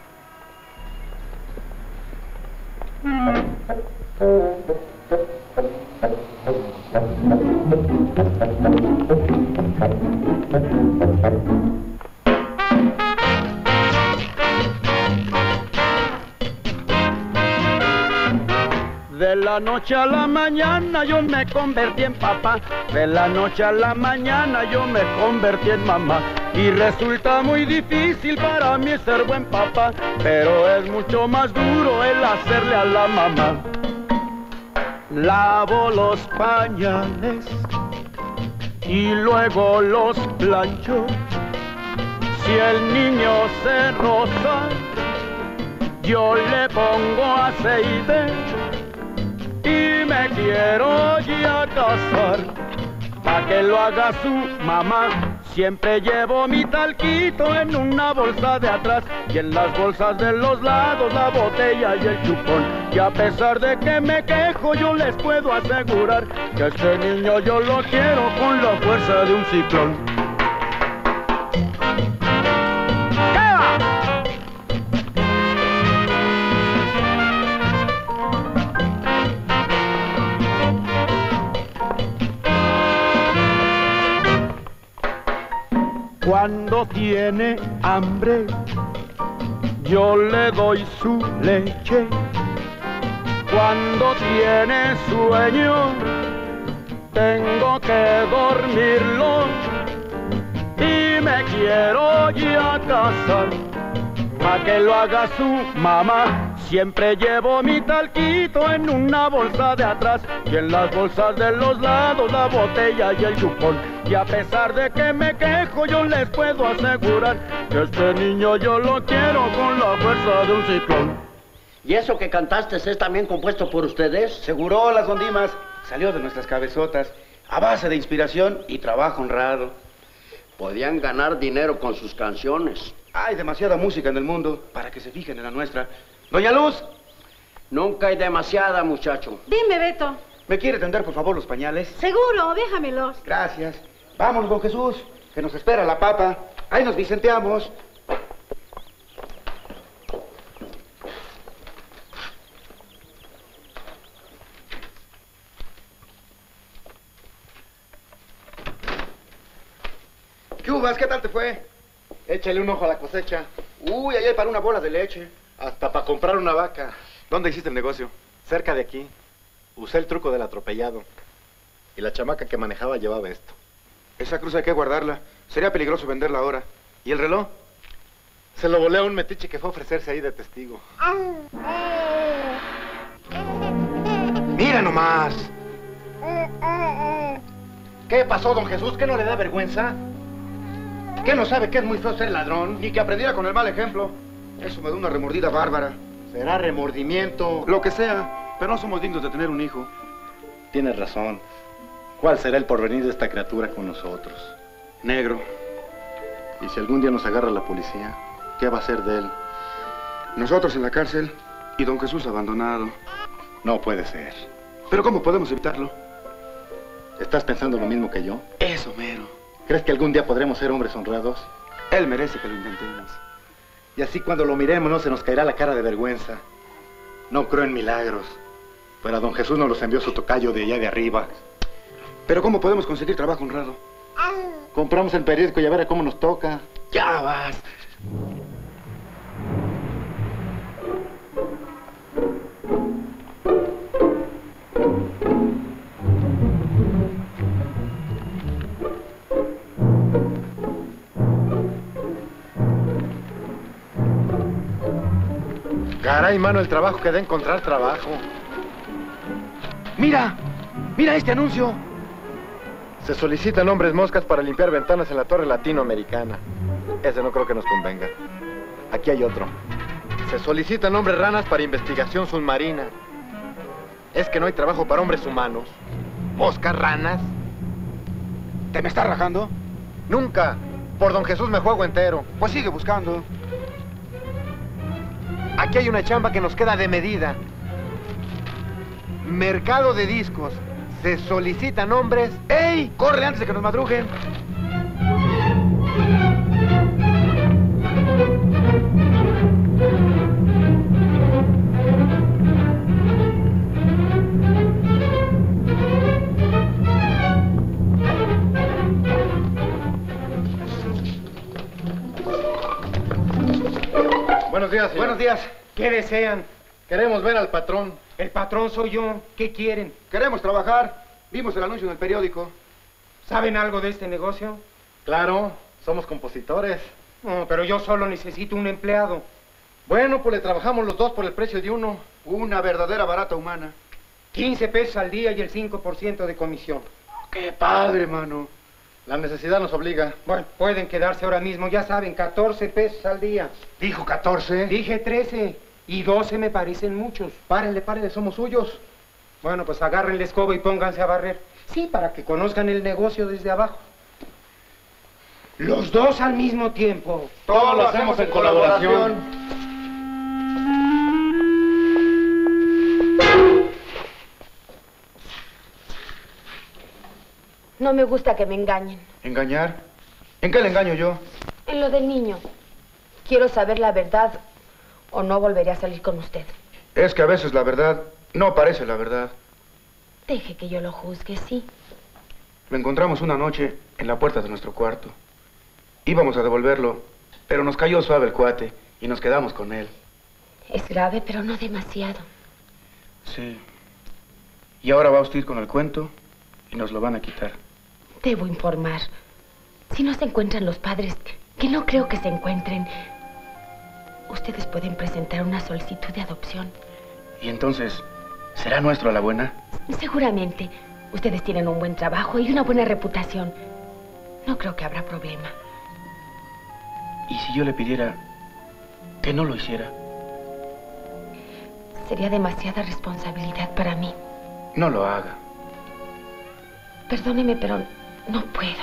De la noche a la mañana yo me convertí en papá. De la noche a la mañana yo me convertí en mamá. Y resulta muy difícil para mí ser buen papá, pero es mucho más duro el hacerle a la mamá. Lavo los pañales y luego los plancho. Si el niño se roza, yo le pongo aceite. Y me quiero ya casar, pa' que lo haga su mamá. Siempre llevo mi talquito en una bolsa de atrás, y en las bolsas de los lados la botella y el chupón. Y a pesar de que me quejo, yo les puedo asegurar que a este niño yo lo quiero con la fuerza de un ciclón. Cuando tiene hambre, yo le doy su leche. Cuando tiene sueño, tengo que dormirlo. Y me quiero ya casar, pa' que lo haga su mamá. Siempre llevo mi talquito en una bolsa de atrás y en las bolsas de los lados la botella y el chupón. Y a pesar de que me quejo, yo les puedo asegurar que este niño yo lo quiero con la fuerza de un ciclón. ¿Y eso que cantaste es también compuesto por ustedes? Seguro, las Ondimas. Salió de nuestras cabezotas, a base de inspiración y trabajo honrado. Podían ganar dinero con sus canciones. Hay demasiada música en el mundo para que se fijen en la nuestra. Doña Luz. Nunca hay demasiada, muchacho. Dime, Beto. ¿Me quiere tender, por favor, los pañales? Seguro, déjamelos. Gracias. Vámonos, don Jesús, que nos espera la papa. Ahí nos vicenteamos. ¿Qué uvas? ¿Qué tal te fue? Échale un ojo a la cosecha. Uy, ahí hay para una bola de leche. Hasta para comprar una vaca. ¿Dónde hiciste el negocio? Cerca de aquí. Usé el truco del atropellado. Y la chamaca que manejaba llevaba esto. Esa cruz hay que guardarla. Sería peligroso venderla ahora. ¿Y el reloj? Se lo volé a un metiche que fue a ofrecerse ahí de testigo. ¡Mira nomás! ¿Qué pasó, don Jesús? ¿Qué no le da vergüenza? ¿Qué no sabe que es muy feo ser ladrón? Ni que aprendiera con el mal ejemplo. Eso me da una remordida bárbara. Será remordimiento. Lo que sea, pero no somos dignos de tener un hijo. Tienes razón. ¿Cuál será el porvenir de esta criatura con nosotros? Negro. Y si algún día nos agarra la policía, ¿qué va a hacer de él? Nosotros en la cárcel y don Jesús abandonado. No puede ser. ¿Pero cómo podemos evitarlo? ¿Estás pensando lo mismo que yo? Eso mero. ¿Crees que algún día podremos ser hombres honrados? Él merece que lo intentemos. Y así cuando lo miremos no se nos caerá la cara de vergüenza. No creo en milagros. Pero a don Jesús nos los envió su tocayo de allá de arriba. ¿Pero cómo podemos conseguir trabajo honrado? Compramos el periódico y a ver cómo nos toca. ¡Ya vas! Caray, mano, el trabajo que da encontrar trabajo. ¡Mira! ¡Mira este anuncio! Se solicitan hombres moscas para limpiar ventanas en la torre latinoamericana. Ese no creo que nos convenga. Aquí hay otro. Se solicitan hombres ranas para investigación submarina. Es que no hay trabajo para hombres humanos. Moscas, ranas. ¿Te me estás rajando? Nunca. Por don Jesús me juego entero. Pues sigue buscando. Aquí hay una chamba que nos queda de medida. Mercado de discos. Se solicitan hombres. ¡Ey! ¡Corre antes de que nos madrujen! Buenos días, señor. Buenos días. ¿Qué desean? Queremos ver al patrón. El patrón soy yo. ¿Qué quieren? Queremos trabajar. Vimos el anuncio en el periódico. ¿Saben algo de este negocio? Claro, somos compositores. No, pero yo solo necesito un empleado. Bueno, pues le trabajamos los dos por el precio de uno. Una verdadera barata humana. 15 pesos al día y el 5% de comisión. ¡Qué padre, mano! La necesidad nos obliga. Bueno, pueden quedarse ahora mismo, ya saben, 14 pesos al día. ¿Dijo 14? Dije 13 y 12 me parecen muchos. Párenle, párenle, somos suyos. Bueno, pues agarren la escoba y pónganse a barrer. Sí, para que conozcan el negocio desde abajo. Los dos al mismo tiempo. Todo lo hacemos en colaboración. No me gusta que me engañen. ¿Engañar? ¿En qué le engaño yo? En lo del niño. Quiero saber la verdad o no volveré a salir con usted. Es que a veces la verdad no parece la verdad. Deje que yo lo juzgue, sí. Lo encontramos una noche en la puerta de nuestro cuarto. Íbamos a devolverlo, pero nos cayó suave el cuate y nos quedamos con él. Es grave, pero no demasiado. Sí. Y ahora va usted con el cuento y nos lo van a quitar. Debo informar. Si no se encuentran los padres, que no creo que se encuentren, ustedes pueden presentar una solicitud de adopción. ¿Y entonces, será nuestro a la buena? Seguramente. Ustedes tienen un buen trabajo y una buena reputación. No creo que habrá problema. ¿Y si yo le pidiera que no lo hiciera? Sería demasiada responsabilidad para mí. No lo haga. Perdóneme, pero no puedo.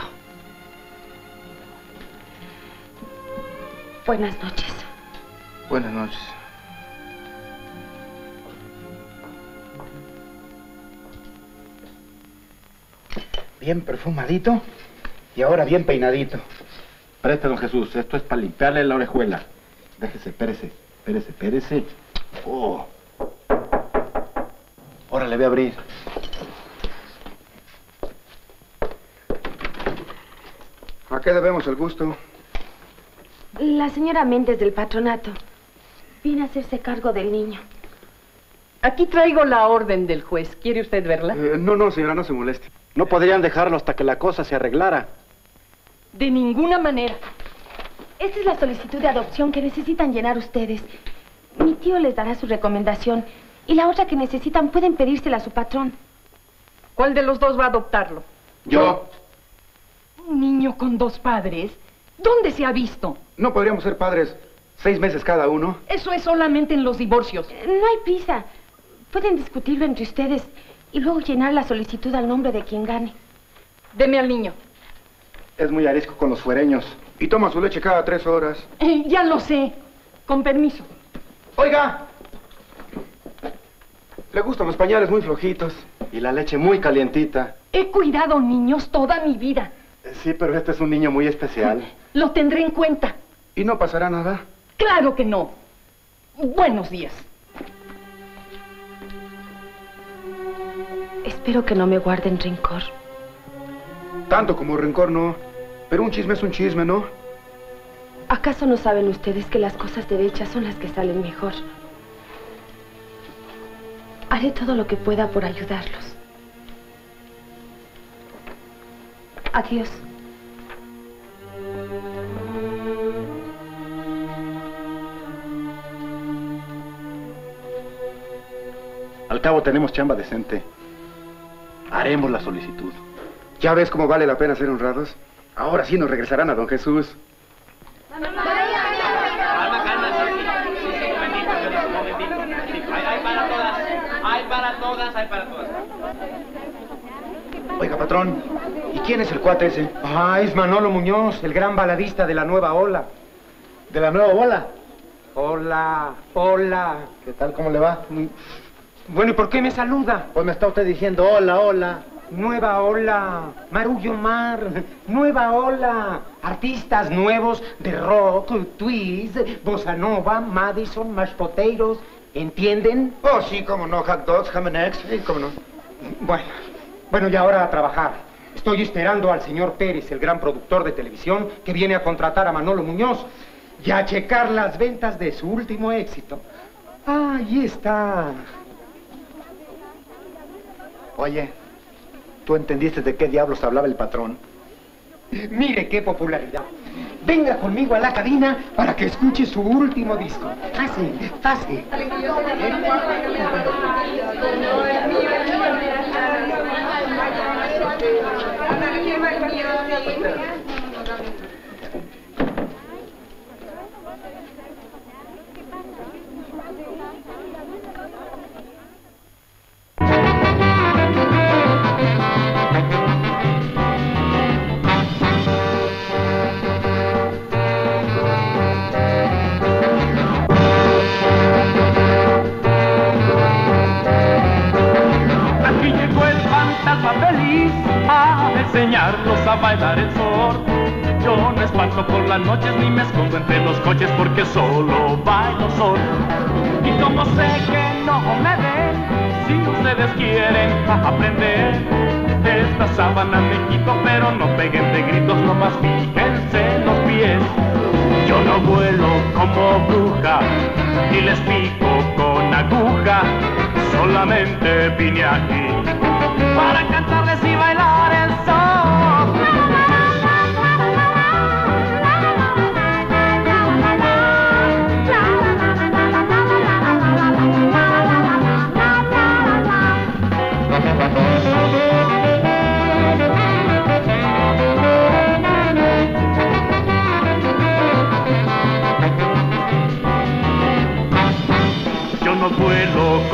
Buenas noches. Buenas noches. Bien perfumadito y ahora bien peinadito. Preste, don Jesús, esto es para limpiarle la orejuela. Déjese, espérese. Oh. Ahora le voy a abrir. ¿A qué debemos el gusto? La señora Méndez del patronato viene a hacerse cargo del niño. Aquí traigo la orden del juez. ¿Quiere usted verla? No, señora, no se moleste. No podrían dejarlo hasta que la cosa se arreglara. De ninguna manera. Esta es la solicitud de adopción que necesitan llenar ustedes. Mi tío les dará su recomendación. Y la otra que necesitan pueden pedírsela a su patrón. ¿Cuál de los dos va a adoptarlo? Yo. Un niño con dos padres. ¿Dónde se ha visto? ¿No podríamos ser padres 6 meses cada uno? Eso es solamente en los divorcios. No hay prisa. Pueden discutirlo entre ustedes y luego llenar la solicitud al nombre de quien gane. Deme al niño. Es muy arisco con los fuereños. Y toma su leche cada 3 horas. Ya lo sé. Con permiso. Oiga. Le gustan los pañales muy flojitos. Y la leche muy calientita. He cuidado niños toda mi vida. Sí, pero este es un niño muy especial. Lo tendré en cuenta. ¿Y no pasará nada? Claro que no. Buenos días. Espero que no me guarden rencor. Tanto como rencor no. Pero un chisme es un chisme, ¿no? ¿Acaso no saben ustedes que las cosas derechas son las que salen mejor? Haré todo lo que pueda por ayudarlos. Adiós. Al cabo tenemos chamba decente. Haremos la solicitud. ¿Ya ves cómo vale la pena ser honrados? Ahora sí nos regresarán a don Jesús. Hay para todas. Oiga, patrón, ¿y quién es el cuate ese? Ah, es Manolo Muñoz, el gran baladista de la nueva ola. ¿De la nueva bola? Hola. ¿Qué tal? ¿Cómo le va? Bueno, ¿y por qué me saluda? Pues me está usted diciendo hola. Nueva ola, Marullo Mar, nueva ola. Artistas nuevos de rock, twist, bossa nova, Madison, mashed potatoes. ¿Entienden? Oh, sí, cómo no, hot dogs, ham and eggs, sí, cómo no. Bueno, y ahora a trabajar. Estoy esperando al señor Pérez, el gran productor de televisión, que viene a contratar a Manolo Muñoz y a checar las ventas de su último éxito. Ah, ahí está. Oye, ¿tú entendiste de qué diablos hablaba el patrón? Mire qué popularidad. Venga conmigo a la cabina para que escuche su último disco. Pase. Feliz a enseñarlos a bailar el sol. Yo no espanto por las noches ni me escondo entre los coches porque solo bailo sol. Y como sé que no me ven, si ustedes quieren aprender, esta sábana me quito, pero no peguen de gritos, nomás fíjense en los pies. Yo no vuelo como bruja, ni les pico con aguja, solamente vine aquí para cantarles y bailar el son.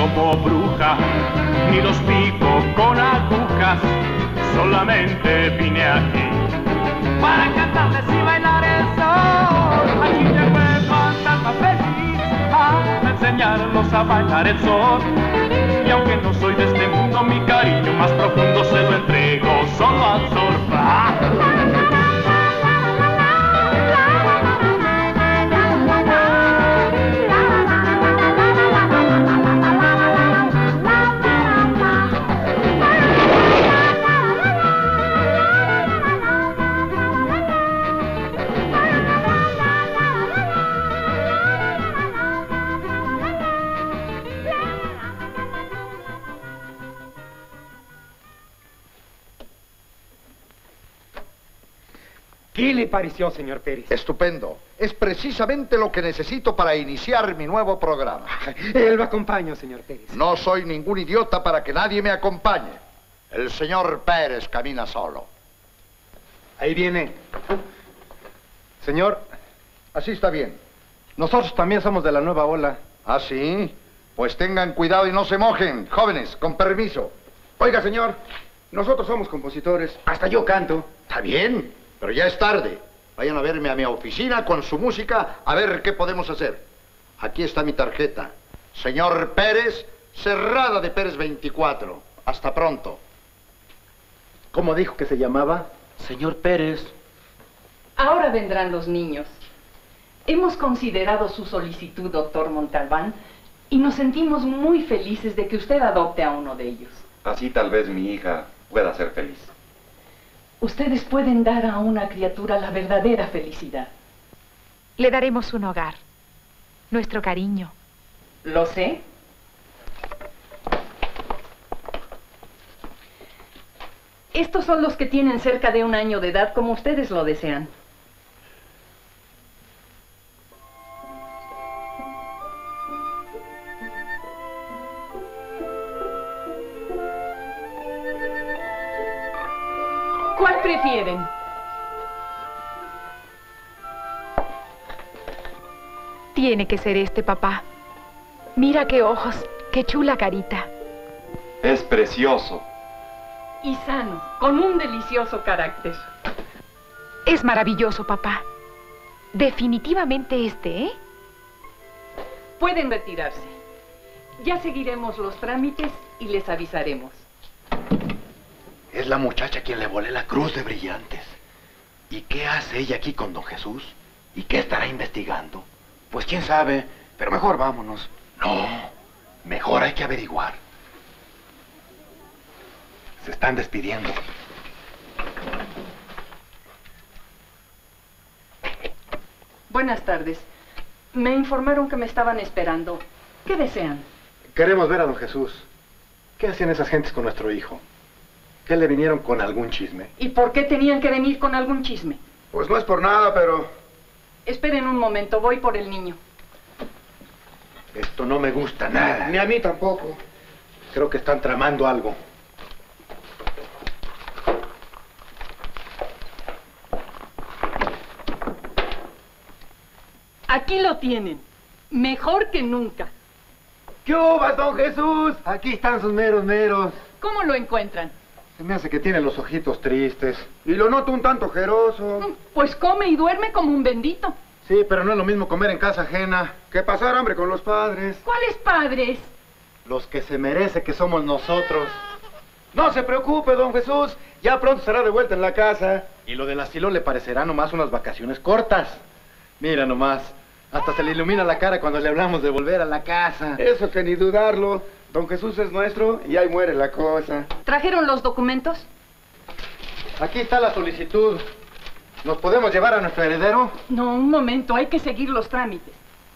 como bruja, ni los pico con agujas. Solamente vine aquí para cantarles y bailar el sol. Aquí llegó el fantasma feliz a enseñarlos a bailar el sol. Y aunque no soy de este mundo, mi cariño más profundo se lo entrego solo al sol. ¿Qué le pareció, señor Pérez? Estupendo. Es precisamente lo que necesito para iniciar mi nuevo programa. Él lo acompaña, señor Pérez. No soy ningún idiota para que nadie me acompañe. El señor Pérez camina solo. Ahí viene. Señor, así está bien. Nosotros también somos de la nueva ola. ¿Ah, sí? Pues tengan cuidado y no se mojen. Jóvenes, con permiso. Oiga, señor, nosotros somos compositores. Hasta yo canto. Está bien, pero ya es tarde. Vayan a verme a mi oficina con su música a ver qué podemos hacer. Aquí está mi tarjeta. Señor Pérez, Cerrada de Pérez 24. Hasta pronto. ¿Cómo dijo que se llamaba? Señor Pérez. Ahora vendrán los niños. Hemos considerado su solicitud, doctor Montalbán, y nos sentimos muy felices de que usted adopte a uno de ellos. Así tal vez mi hija pueda ser feliz. Ustedes pueden dar a una criatura la verdadera felicidad. Le daremos un hogar, nuestro cariño. Lo sé. Estos son los que tienen cerca de 1 año de edad, como ustedes lo desean. ¿Cuál prefieren? Tiene que ser este, papá. Mira qué ojos, qué chula carita. Es precioso. Y sano, con un delicioso carácter. Es maravilloso, papá. Definitivamente este, ¿eh? Pueden retirarse. Ya seguiremos los trámites y les avisaremos. Es la muchacha quien le volé la cruz de brillantes. ¿Y qué hace ella aquí con don Jesús? ¿Y qué estará investigando? Pues quién sabe, pero mejor vámonos. No, mejor hay que averiguar. Se están despidiendo. Buenas tardes. Me informaron que me estaban esperando. ¿Qué desean? Queremos ver a don Jesús. ¿Qué hacían esas gentes con nuestro hijo? ¿Qué le vinieron con algún chisme? ¿Y por qué tenían que venir con algún chisme? Pues no es por nada, pero... Esperen un momento, voy por el niño. Esto no me gusta nada. Ni a mí tampoco. Creo que están tramando algo. Aquí lo tienen. Mejor que nunca. ¿Qué hubas, don Jesús? Aquí están sus meros. ¿Cómo lo encuentran? Se me hace que tiene los ojitos tristes. Y lo noto un tanto ojeroso. Pues come y duerme como un bendito. Sí, pero no es lo mismo comer en casa ajena que pasar hambre con los padres. ¿Cuáles padres? Los que se merece que somos nosotros. No se preocupe, don Jesús. Ya pronto estará de vuelta en la casa. Y lo del asilo le parecerá nomás unas vacaciones cortas. Mira nomás, hasta se le ilumina la cara cuando le hablamos de volver a la casa. Eso que ni dudarlo. Don Jesús es nuestro y ahí muere la cosa. ¿Trajeron los documentos? Aquí está la solicitud. ¿Nos podemos llevar a nuestro heredero? No, un momento, hay que seguir los trámites.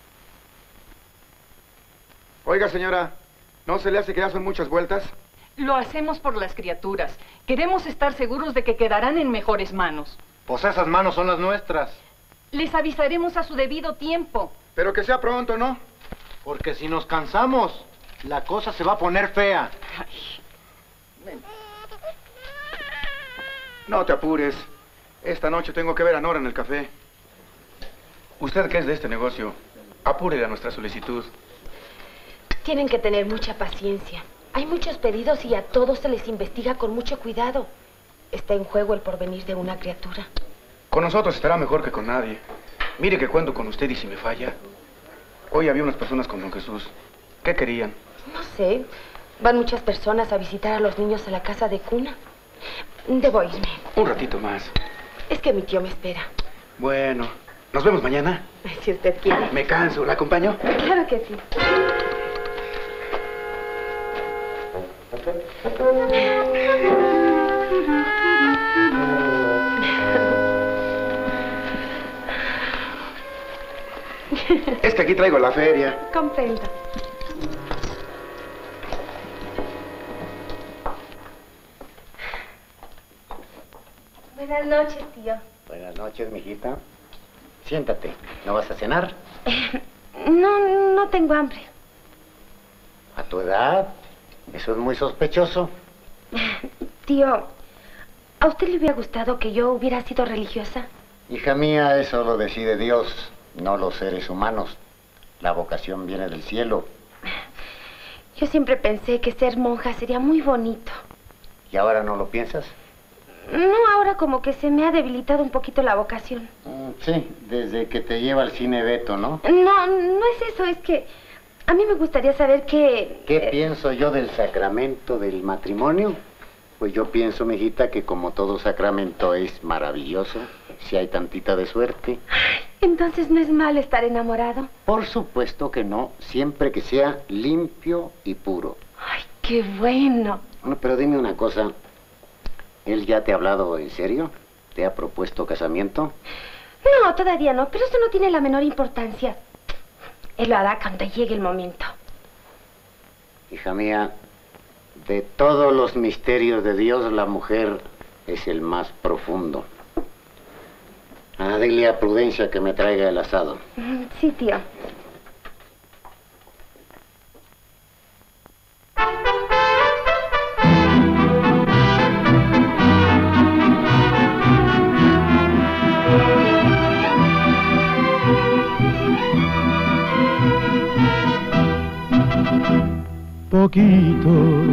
Oiga, señora, ¿no se le hace que ya son muchas vueltas? Lo hacemos por las criaturas. Queremos estar seguros de que quedarán en mejores manos. Pues esas manos son las nuestras. Les avisaremos a su debido tiempo. Pero que sea pronto, ¿no? Porque si nos cansamos, la cosa se va a poner fea. Ay. No te apures. Esta noche tengo que ver a Nora en el café. Usted que es de este negocio, apúrele a nuestra solicitud. Tienen que tener mucha paciencia. Hay muchos pedidos y a todos se les investiga con mucho cuidado. Está en juego el porvenir de una criatura. Con nosotros estará mejor que con nadie. Mire que cuento con usted y si me falla. Hoy había unas personas con don Jesús. ¿Qué querían? No sé. Van muchas personas a visitar a los niños a la casa de cuna. Debo irme. Un ratito más. Es que mi tío me espera. Bueno, nos vemos mañana. Si usted quiere. Me canso, ¿la acompaño? Claro que sí. Es que aquí traigo la feria. Comprendo. Buenas noches, tío. Buenas noches, mijita. Siéntate. ¿No vas a cenar? No tengo hambre. ¿A tu edad? Eso es muy sospechoso. Tío, ¿a usted le hubiera gustado que yo hubiera sido religiosa? Hija mía, eso lo decide Dios, no los seres humanos. La vocación viene del cielo. Yo siempre pensé que ser monja sería muy bonito. ¿Y ahora no lo piensas? No, ahora como que se me ha debilitado un poquito la vocación. Sí, desde que te lleva al cine Beto, ¿no? No es eso, es que a mí me gustaría saber qué... ¿Qué pienso yo del sacramento del matrimonio? Pues yo pienso, mijita, que como todo sacramento es maravilloso, si hay tantita de suerte. Entonces no es mal estar enamorado. Por supuesto que no, siempre que sea limpio y puro. Ay, qué bueno. Bueno, pero dime una cosa. ¿Él ya te ha hablado en serio? ¿Te ha propuesto casamiento? No, todavía no, pero eso no tiene la menor importancia. Él lo hará cuando llegue el momento. Hija mía, de todos los misterios de Dios, la mujer es el más profundo. Dile a Prudencia que me traiga el asado. Sí, tío. Poquito,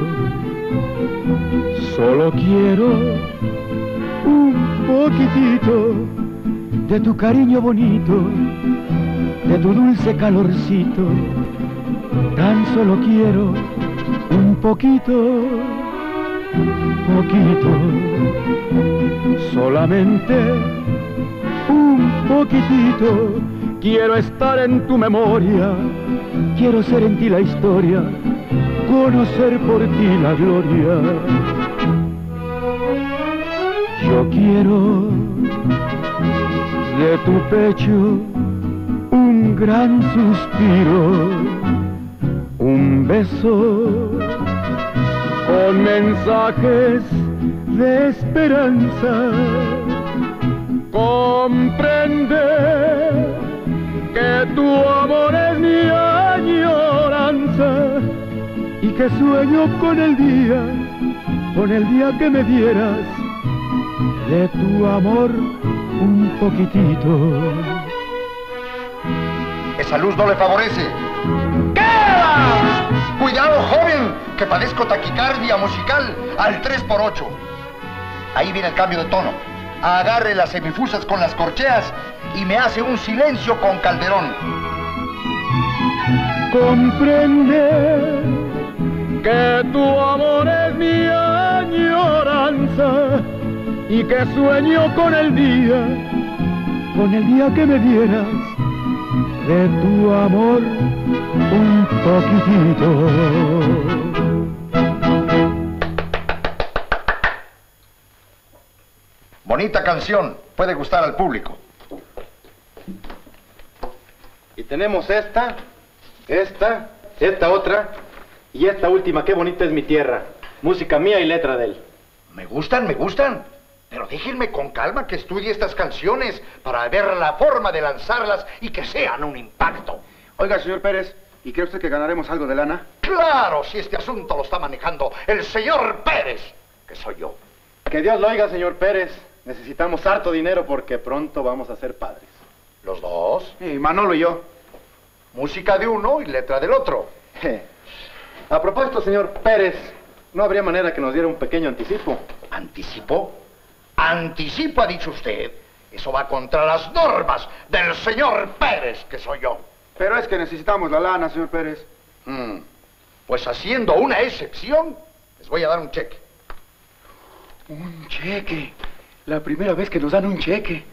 solo quiero un poquitito de tu cariño bonito, de tu dulce calorcito. Tan solo quiero un poquito, solamente un poquitito. Quiero estar en tu memoria, quiero ser en ti la historia, conocer por ti la gloria. Yo quiero de tu pecho un gran suspiro, un beso con mensajes de esperanza. Comprende que tu amor es mi añoranza y que sueño con el día que me dieras de tu amor un poquitito. Esa luz no le favorece. ¡Queda! Cuidado, joven, que padezco taquicardia musical al 3x8. Ahí viene el cambio de tono. Agarre las semifusas con las corcheas y me hace un silencio con Calderón. Comprende que tu amor es mi añoranza y que sueño con el día que me dieras de tu amor un poquitito. Bonita canción, puede gustar al público. Y tenemos esta otra y esta última. Qué bonita es mi tierra. Música mía y letra de él. Me gustan. Pero déjenme con calma que estudie estas canciones para ver la forma de lanzarlas y que sean un impacto. Oiga, señor Pérez, ¿y cree usted que ganaremos algo de lana? Claro, si este asunto lo está manejando el señor Pérez, que soy yo. Que Dios lo oiga, señor Pérez. Necesitamos harto dinero porque pronto vamos a ser padres. ¿Los dos? Sí, Manolo y yo. Música de uno y letra del otro. A propósito, señor Pérez, ¿no habría manera que nos diera un pequeño anticipo? ¿Anticipo? ¿Anticipo ha dicho usted? Eso va contra las normas del señor Pérez, que soy yo. Pero es que necesitamos la lana, señor Pérez. Pues haciendo una excepción, les voy a dar un cheque. Un cheque. La primera vez que nos dan un cheque.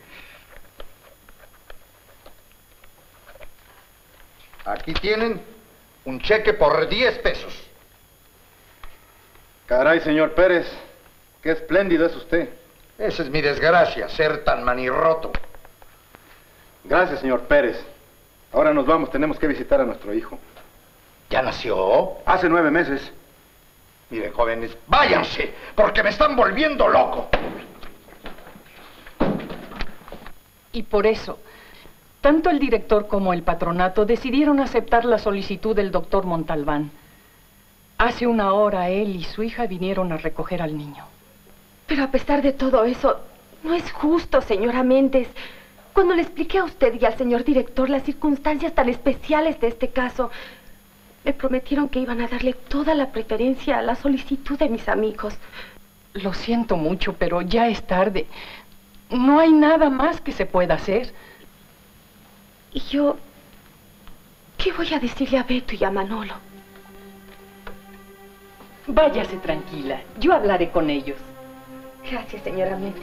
Aquí tienen un cheque por 10 pesos. Caray, señor Pérez, qué espléndido es usted. Esa es mi desgracia, ser tan manirroto. Gracias, señor Pérez. Ahora nos vamos, tenemos que visitar a nuestro hijo. ¿Ya nació? Hace 9 meses. Miren, jóvenes, váyanse, porque me están volviendo loco. Y por eso, tanto el director como el patronato decidieron aceptar la solicitud del doctor Montalbán. Hace 1 hora él y su hija vinieron a recoger al niño. Pero a pesar de todo eso, no es justo, señora Méndez. Cuando le expliqué a usted y al señor director las circunstancias tan especiales de este caso, me prometieron que iban a darle toda la preferencia a la solicitud de mis amigos. Lo siento mucho, pero ya es tarde. No hay nada más que se pueda hacer. ¿Y yo qué voy a decirle a Beto y a Manolo? Váyase tranquila, yo hablaré con ellos. Gracias, señora Méndez.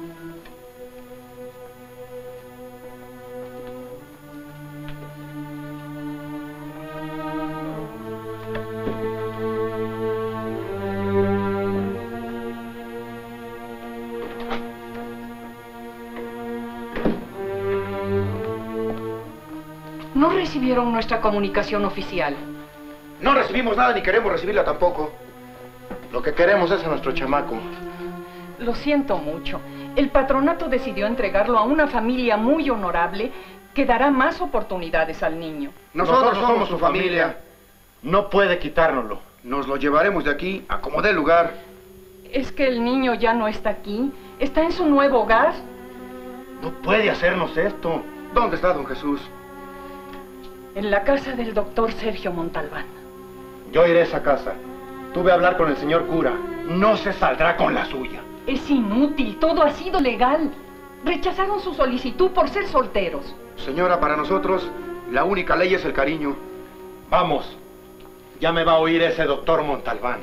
No recibieron nuestra comunicación oficial. No recibimos nada ni queremos recibirla tampoco. Lo que queremos es a nuestro chamaco. Lo siento mucho. El patronato decidió entregarlo a una familia muy honorable que dará más oportunidades al niño. Nosotros somos su familia. No puede quitárnoslo. Nos lo llevaremos de aquí a como dé lugar. ¿Es que el niño ya no está aquí? ¿Está en su nuevo hogar? No puede hacernos esto. ¿Dónde está don Jesús? En la casa del doctor Sergio Montalbán. Yo iré a esa casa. Tuve a hablar con el señor cura. No se saldrá con la suya. Es inútil, todo ha sido legal. Rechazaron su solicitud por ser solteros. Señora, para nosotros, la única ley es el cariño. Vamos. Ya me va a oír ese doctor Montalbán.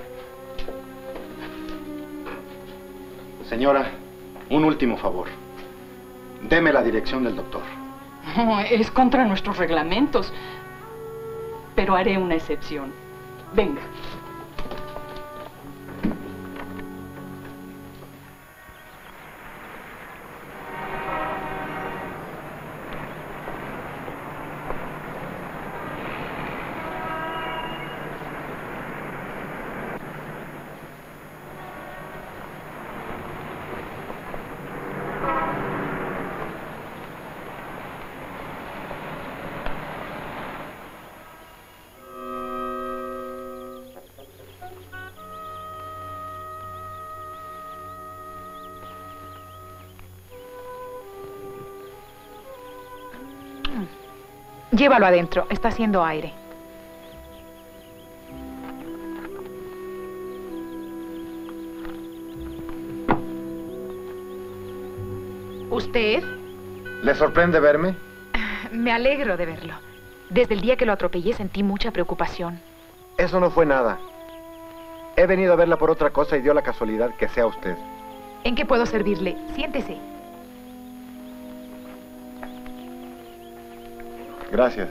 Señora, un último favor. Deme la dirección del doctor. No, es contra nuestros reglamentos. Pero haré una excepción. Venga. Llévalo adentro, está haciendo aire. ¿Usted? ¿Le sorprende verme? Me alegro de verlo. Desde el día que lo atropellé sentí mucha preocupación. Eso no fue nada. He venido a verla por otra cosa y dio la casualidad que sea usted. ¿En qué puedo servirle? Siéntese. Gracias.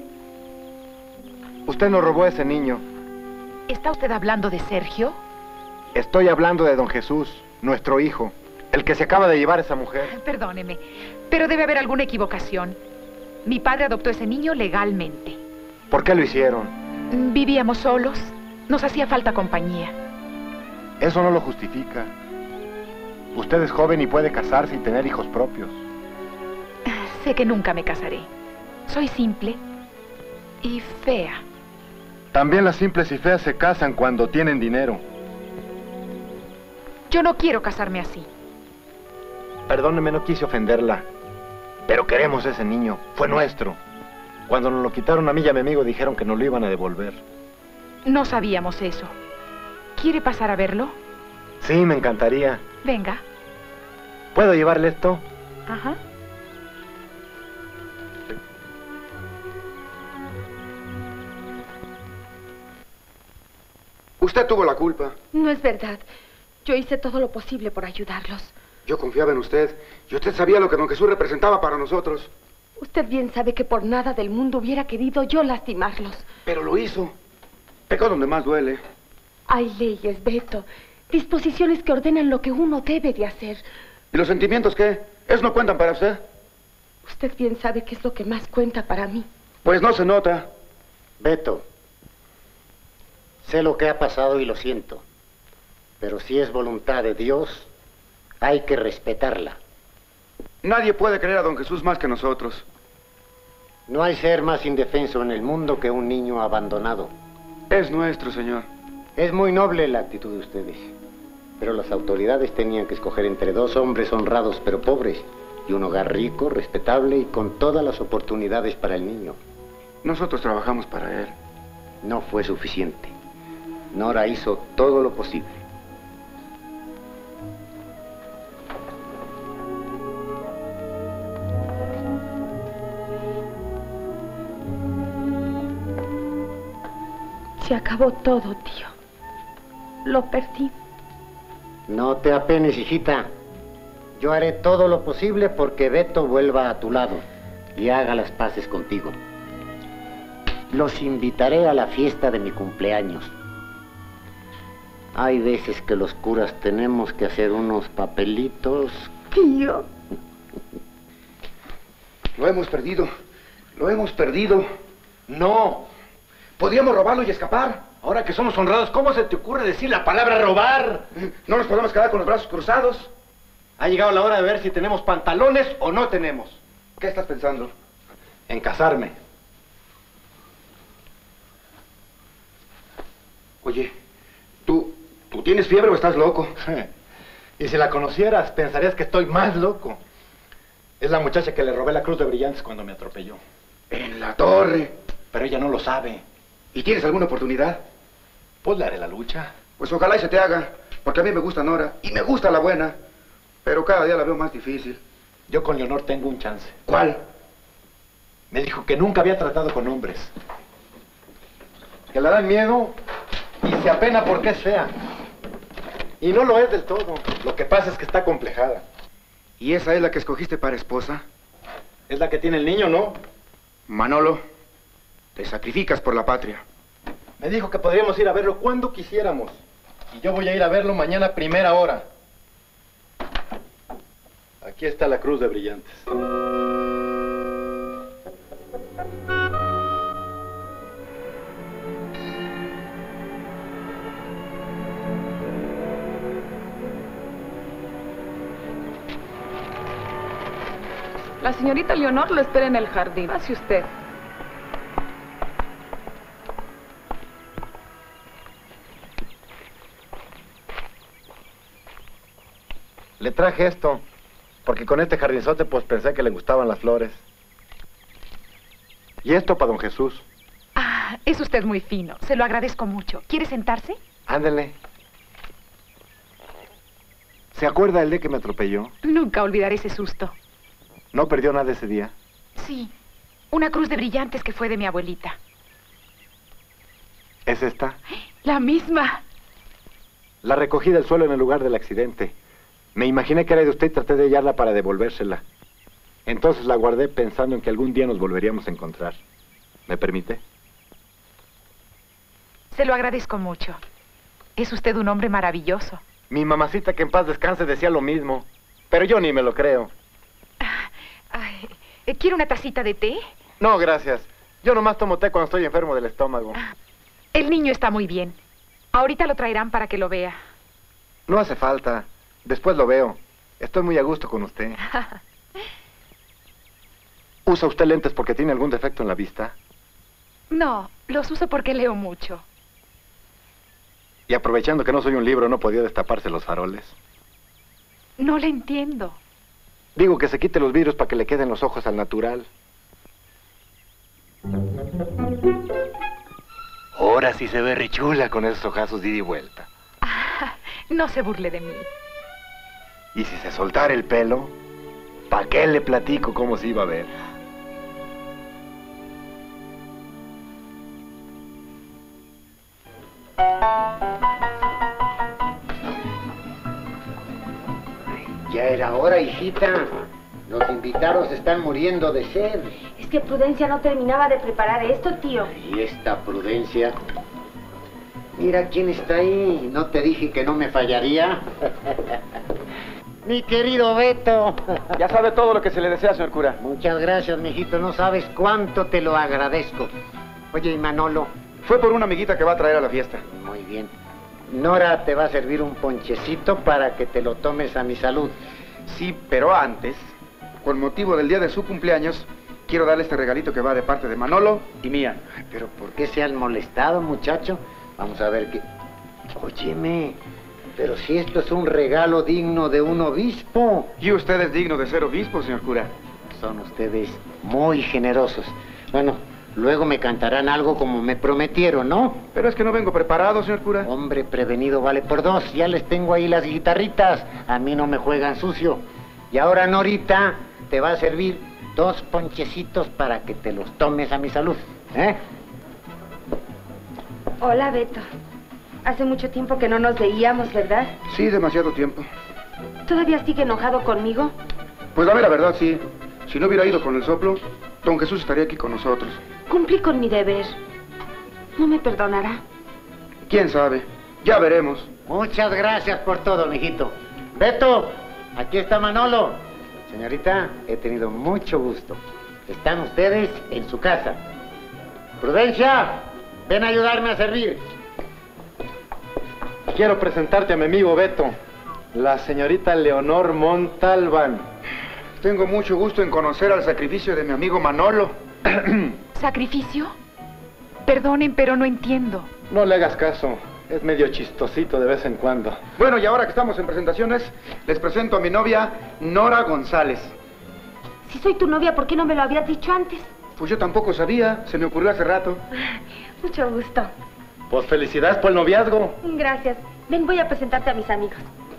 Usted nos robó a ese niño. ¿Está usted hablando de Sergio? Estoy hablando de don Jesús, nuestro hijo, el que se acaba de llevar a esa mujer. Perdóneme, pero debe haber alguna equivocación. Mi padre adoptó a ese niño legalmente. ¿Por qué lo hicieron? Vivíamos solos. Nos hacía falta compañía. Eso no lo justifica. Usted es joven y puede casarse y tener hijos propios. Sé que nunca me casaré. Soy simple y fea. También las simples y feas se casan cuando tienen dinero. Yo no quiero casarme así. Perdóneme, no quise ofenderla. Pero queremos ese niño. Fue nuestro. Cuando nos lo quitaron a mí y a mi amigo dijeron que nos lo iban a devolver. No sabíamos eso. ¿Quiere pasar a verlo? Sí, me encantaría. Venga. ¿Puedo llevarle esto? Ajá. Usted tuvo la culpa. No es verdad. Yo hice todo lo posible por ayudarlos. Yo confiaba en usted. Y usted sabía lo que don Jesús representaba para nosotros. Usted bien sabe que por nada del mundo hubiera querido yo lastimarlos. Pero lo hizo. Pecó donde más duele. Hay leyes, Beto. Disposiciones que ordenan lo que uno debe de hacer. ¿Y los sentimientos qué? ¿Esos no cuentan para usted? Usted bien sabe que es lo que más cuenta para mí. Pues no se nota. Beto, sé lo que ha pasado y lo siento. Pero si es voluntad de Dios, hay que respetarla. Nadie puede creer a don Jesús más que nosotros. No hay ser más indefenso en el mundo que un niño abandonado. Es nuestro, señor. Es muy noble la actitud de ustedes. Pero las autoridades tenían que escoger entre dos hombres honrados pero pobres y un hogar rico, respetable y con todas las oportunidades para el niño. Nosotros trabajamos para él. No fue suficiente. Nora hizo todo lo posible. Se acabó todo, tío. Lo perdí. No te apenes, hijita. Yo haré todo lo posible porque Beto vuelva a tu lado y haga las paces contigo. Los invitaré a la fiesta de mi cumpleaños. Hay veces que los curas tenemos que hacer unos papelitos. Tío. Lo hemos perdido. Lo hemos perdido. No. Podíamos robarlo y escapar. Ahora que somos honrados, ¿cómo se te ocurre decir la palabra robar? No nos podemos quedar con los brazos cruzados. Ha llegado la hora de ver si tenemos pantalones o no tenemos. ¿Qué estás pensando? En casarme. Oye, ¿tú tienes fiebre o estás loco? Y si la conocieras, pensarías que estoy más loco. Es la muchacha que le robé la cruz de brillantes cuando me atropelló. En la torre. Pero ella no lo sabe. ¿Y tienes alguna oportunidad? Pues le haré la lucha. Pues ojalá y se te haga, porque a mí me gusta Nora y me gusta la buena. Pero cada día la veo más difícil. Yo con Leonor tengo un chance. ¿Cuál? Me dijo que nunca había tratado con hombres. Que le dan miedo y se apena porque es fea. Y no lo es del todo. Lo que pasa es que está complejada. ¿Y esa es la que escogiste para esposa? Es la que tiene el niño, ¿no? Manolo, te sacrificas por la patria. Me dijo que podríamos ir a verlo cuando quisiéramos. Y yo voy a ir a verlo mañana a primera hora. Aquí está la cruz de brillantes. La señorita Leonor lo espera en el jardín. Pase usted. Le traje esto, porque con este jardinzote pues pensé que le gustaban las flores. Y esto para don Jesús. Ah, es usted muy fino. Se lo agradezco mucho. ¿Quiere sentarse? Ándele. ¿Se acuerda el día que me atropelló? Nunca olvidaré ese susto. ¿No perdió nada ese día? Sí, una cruz de brillantes que fue de mi abuelita. ¿Es esta? La misma. La recogí del suelo en el lugar del accidente. Me imaginé que era de usted y traté de hallarla para devolvérsela. Entonces la guardé pensando en que algún día nos volveríamos a encontrar. ¿Me permite? Se lo agradezco mucho. Es usted un hombre maravilloso. Mi mamacita, que en paz descanse, decía lo mismo. Pero yo ni me lo creo. Ay, ¿quiere una tacita de té? No, gracias. Yo nomás tomo té cuando estoy enfermo del estómago. El niño está muy bien. Ahorita lo traerán para que lo vea. No hace falta. Después lo veo. Estoy muy a gusto con usted. ¿Usa usted lentes porque tiene algún defecto en la vista? No, los uso porque leo mucho. Y aprovechando que no soy un libro, ¿no podía destaparse los faroles? No le entiendo. Digo que se quite los vidrios para que le queden los ojos al natural. Ahora Ahora sí se ve richula con esos ojazos de ida y vuelta. Ah, no se burle de mí. Y si se soltara el pelo, ¿pa' qué le platico cómo se iba a ver? Ya era hora, hijita. Los invitados están muriendo de sed. Es que Prudencia no terminaba de preparar esto, tío. ¿Y esta Prudencia? Mira quién está ahí. ¿No te dije que no me fallaría? Mi querido Beto. Ya sabe todo lo que se le desea, señor cura. Muchas gracias, mijito. No sabes cuánto te lo agradezco. Oye, ¿y Manolo? Fue por una amiguita que va a traer a la fiesta. Muy bien. Nora te va a servir un ponchecito para que te lo tomes a mi salud. Sí, pero antes, con motivo del día de su cumpleaños, quiero darle este regalito que va de parte de Manolo y mía. Pero ¿por qué se han molestado, muchacho? Vamos a ver qué... Óyeme, pero si esto es un regalo digno de un obispo. Y usted es digno de ser obispo, señor cura. Son ustedes muy generosos. Bueno, luego me cantarán algo como me prometieron, ¿no? Pero es que no vengo preparado, señor cura. Hombre, prevenido vale por dos. Ya les tengo ahí las guitarritas. A mí no me juegan sucio. Y ahora, Norita, te va a servir 2 ponchecitos para que te los tomes a mi salud, ¿eh? Hola, Beto. Hace mucho tiempo que no nos veíamos, ¿verdad? Sí, demasiado tiempo. ¿Todavía sigue enojado conmigo? Pues la verdad, sí. Si no hubiera ido con el soplo, don Jesús estaría aquí con nosotros. Cumplí con mi deber. ¿No me perdonará? ¿Quién sabe? Ya veremos. Muchas gracias por todo, mijito. Beto, aquí está Manolo. Señorita, he tenido mucho gusto. Están ustedes en su casa. Prudencia, ven a ayudarme a servir. Quiero presentarte a mi amigo Beto, la señorita Leonor Montalbán. Tengo mucho gusto en conocer al sacrificio de mi amigo Manolo. ¿Sacrificio? Perdonen, pero no entiendo. No le hagas caso, es medio chistosito de vez en cuando. Bueno, y ahora que estamos en presentaciones, les presento a mi novia, Nora González. Si soy tu novia, ¿por qué no me lo habías dicho antes? Pues yo tampoco sabía, se me ocurrió hace rato. Mucho gusto. Pues felicidades por el noviazgo. Gracias. Ven, voy a presentarte a mis amigos.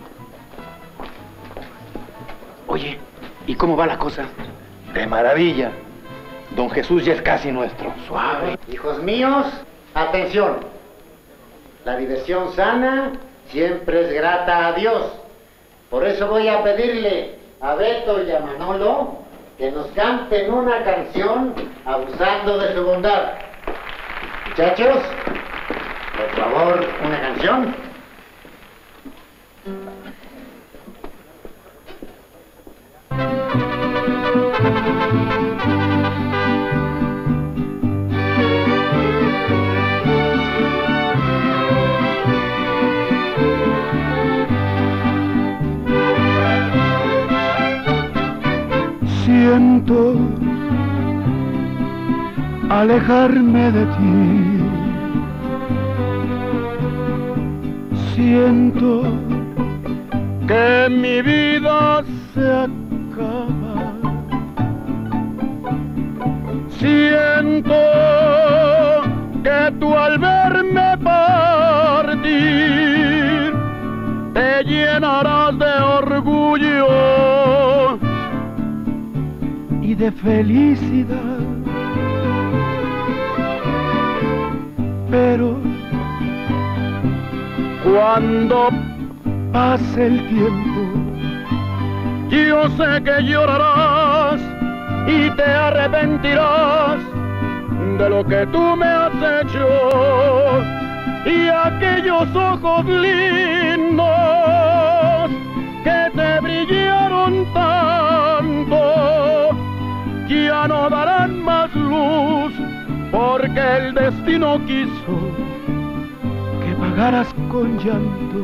Oye, ¿y cómo va la cosa? De maravilla. Don Jesús ya es casi nuestro. Suave. Hijos míos, atención. La diversión sana siempre es grata a Dios. Por eso voy a pedirle a Beto y a Manolo que nos canten una canción abusando de su bondad. Muchachos, por favor, una canción. Siento alejarme de ti. Siento que mi vida se acaba. Siento que tú al verme partir te llenarás de orgullo y de felicidad. Pero cuando pase el tiempo, yo sé que llorarás y te arrepentirás de lo que tú me has hecho. Y aquellos ojos lindos que te brillaron tanto ya no darán más luz, porque el destino quiso que pagaras con llanto.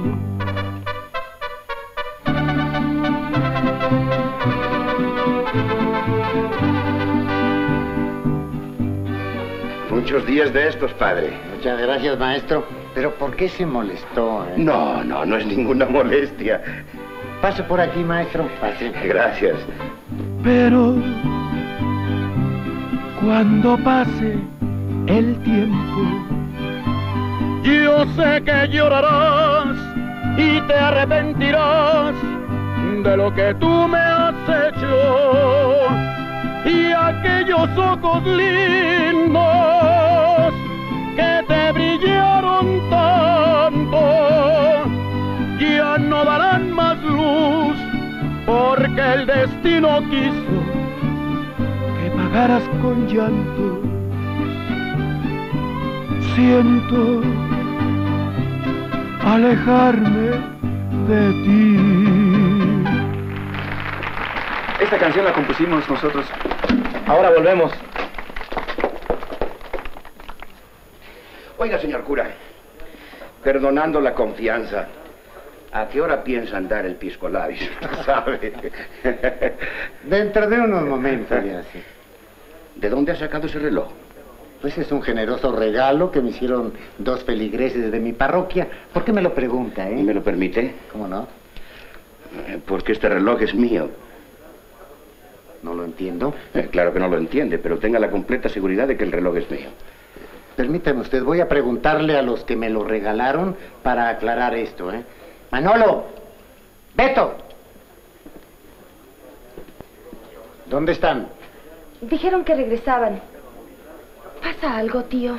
Muchos días de estos, padre. Muchas gracias, maestro. Pero ¿por qué se molestó? No es ninguna molestia. Pase por aquí, maestro. Pase. Gracias. Pero cuando pase el tiempo, Yo sé que llorarás y te arrepentirás de lo que tú me has hecho, y aquellos ojos lindos que te brillaron tanto ya no darán más luz, porque el destino quiso que pagaras con llanto. Siento alejarme de ti. Esta canción la compusimos nosotros. Ahora volvemos. Oiga, señor cura, perdonando la confianza, ¿a qué hora piensan dar el pisco labis? ¿Sabe? Dentro de unos momentos ya, sí. ¿De dónde ha sacado ese reloj? Pues es un generoso regalo que me hicieron 2 feligreses de mi parroquia. ¿Por qué me lo pregunta, eh? ¿Me lo permite? ¿Cómo no? Porque este reloj es mío. No lo entiendo. Claro que no lo entiende, pero tenga la completa seguridad de que el reloj es mío. Permítame usted, voy a preguntarle a los que me lo regalaron para aclarar esto, ¿eh? Manolo, Beto, ¿dónde están? Dijeron que regresaban. ¿Pasa algo, tío?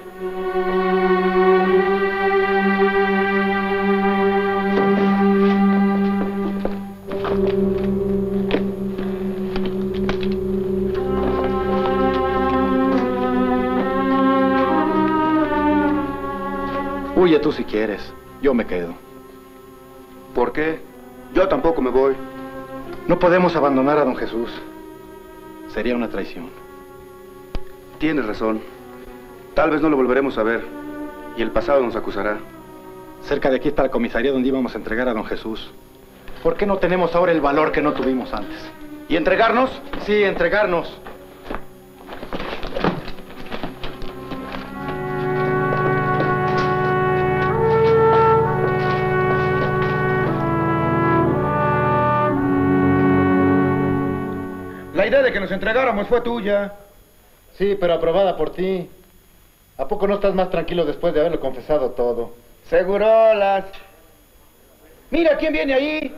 Huye tú si quieres. Yo me quedo. ¿Por qué? Yo tampoco me voy. No podemos abandonar a don Jesús. Sería una traición. Tienes razón. Tal vez no lo volveremos a ver. Y el pasado nos acusará. Cerca de aquí está la comisaría donde íbamos a entregar a don Jesús. ¿Por qué no tenemos ahora el valor que no tuvimos antes? ¿Y entregarnos? Sí, entregarnos. La idea de que nos entregáramos fue tuya. Sí, pero aprobada por ti. ¿A poco no estás más tranquilo después de haberlo confesado todo? Segurolas. Mira quién viene ahí.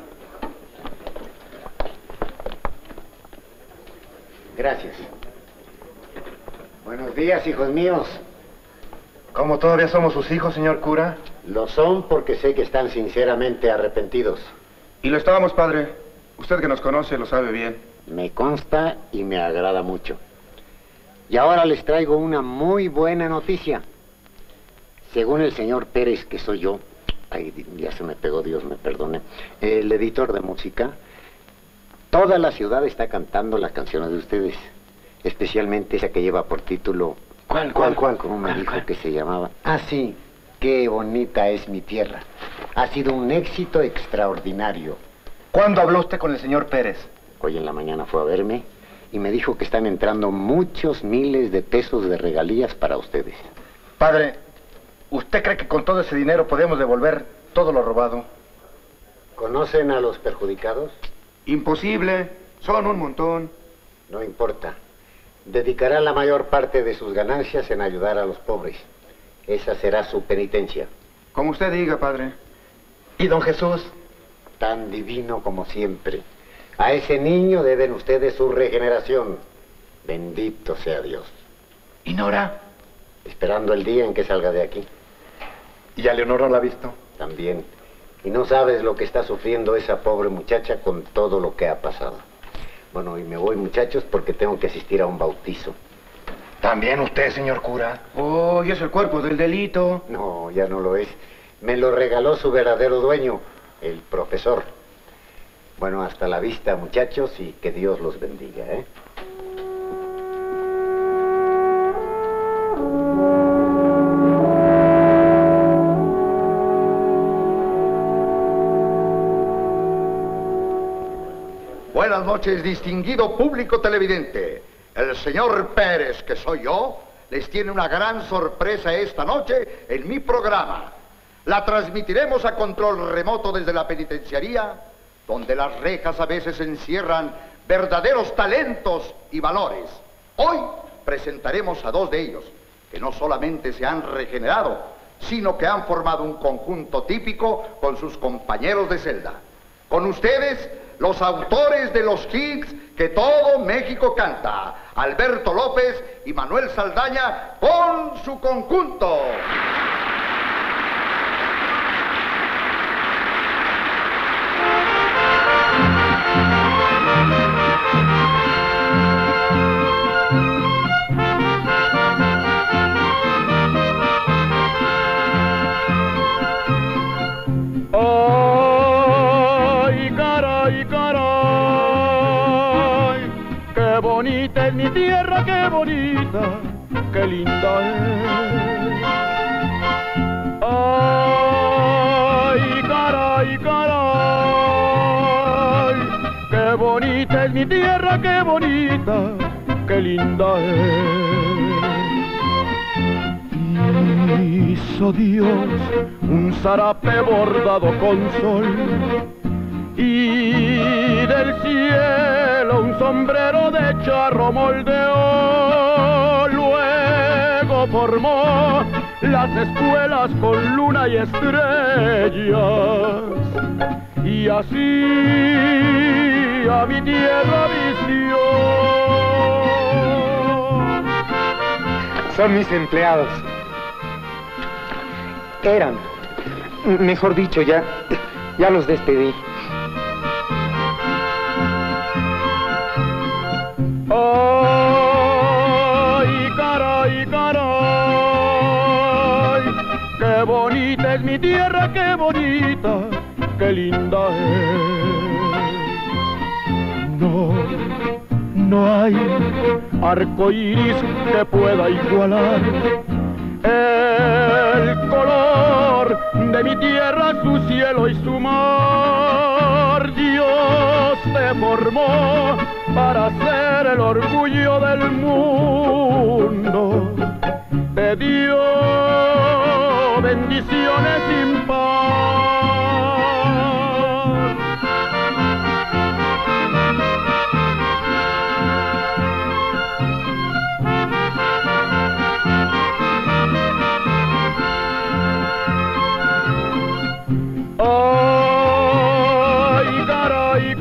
Gracias. Buenos días, hijos míos. ¿Cómo todavía somos sus hijos, señor cura? Lo son porque sé que están sinceramente arrepentidos. Y lo estábamos, padre. Usted que nos conoce lo sabe bien. Me consta y me agrada mucho. Y ahora les traigo una muy buena noticia. Según el señor Pérez, que soy yo, ay, ya se me pegó, Dios me perdone, el editor de música, toda la ciudad está cantando las canciones de ustedes, especialmente esa que lleva por título... ¿Cuál? ¿Cómo me dijo que se llamaba? Ah, sí, Qué bonita es mi tierra. Ha sido un éxito extraordinario. ¿Cuándo habló usted con el señor Pérez? Hoy en la mañana fue a verme y me dijo que están entrando muchos miles de pesos de regalías para ustedes. Padre, ¿usted cree que con todo ese dinero podemos devolver todo lo robado? ¿Conocen a los perjudicados? Imposible, son un montón. No importa. Dedicará la mayor parte de sus ganancias en ayudar a los pobres. Esa será su penitencia. Como usted diga, padre. ¿Y don Jesús? Tan divino como siempre. A ese niño deben ustedes su regeneración. Bendito sea Dios. ¿Y Nora? Esperando el día en que salga de aquí. ¿Y a Leonor no la ha visto? También. Y no sabes lo que está sufriendo esa pobre muchacha con todo lo que ha pasado. Bueno, y me voy, muchachos, porque tengo que asistir a un bautizo. ¿También usted, señor cura? Oh, ¿y es el cuerpo del delito? No, ya no lo es. Me lo regaló su verdadero dueño, el profesor. Bueno, hasta la vista, muchachos, y que Dios los bendiga, ¿eh? Buenas noches, distinguido público televidente. El señor Pérez, que soy yo, les tiene una gran sorpresa esta noche en mi programa. La transmitiremos a control remoto desde la penitenciaría, donde las rejas a veces encierran verdaderos talentos y valores. Hoy presentaremos a dos de ellos, que no solamente se han regenerado, sino que han formado un conjunto típico con sus compañeros de celda. Con ustedes, los autores de los hits que todo México canta, Alberto López y Manuel Saldaña con su conjunto. Bonita es mi tierra, qué bonita, qué linda es. Ay, caray, caray, qué bonita es mi tierra, qué bonita, qué linda es. Hizo Dios un zarape bordado con sol y del cielo un sombrero de charro moldeó, luego formó las escuelas con luna y estrellas, y así a mi tierra vistió. Son mis empleados. Eran. Mejor dicho, ya los despedí. Ay, caray, caray, qué bonita es mi tierra, qué bonita, qué linda es. No hay arco iris que pueda igualar el color de mi tierra, su cielo y su mar. Dios te formó para ser el orgullo del mundo, te dio bendiciones sin par. Ay, caray,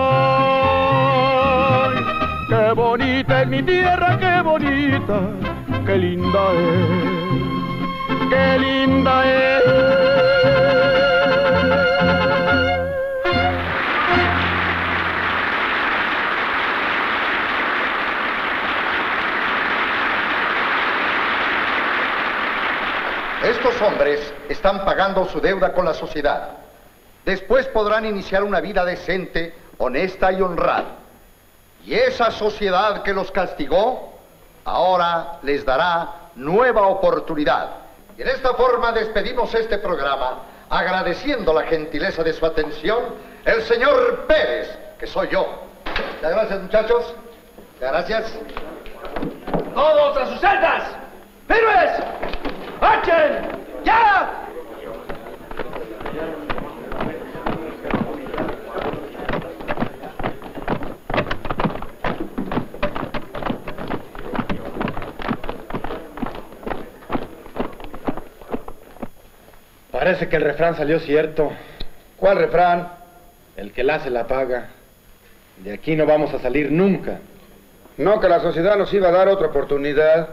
caray, qué bonita es mi tierra, qué bonita, qué linda es, qué linda es. Estos hombres están pagando su deuda con la sociedad. Después podrán iniciar una vida decente, honesta y honrada. Y esa sociedad que los castigó, ahora les dará nueva oportunidad. Y en esta forma despedimos este programa, agradeciendo la gentileza de su atención, el señor Pérez, que soy yo. Muchas gracias, muchachos. Muchas gracias. ¡Todos a sus celdas! ¡Firmes! ¡Marchen! ¡Ya! Parece que el refrán salió cierto. ¿Cuál refrán? El que la hace la paga. De aquí no vamos a salir nunca. No, que la sociedad nos iba a dar otra oportunidad.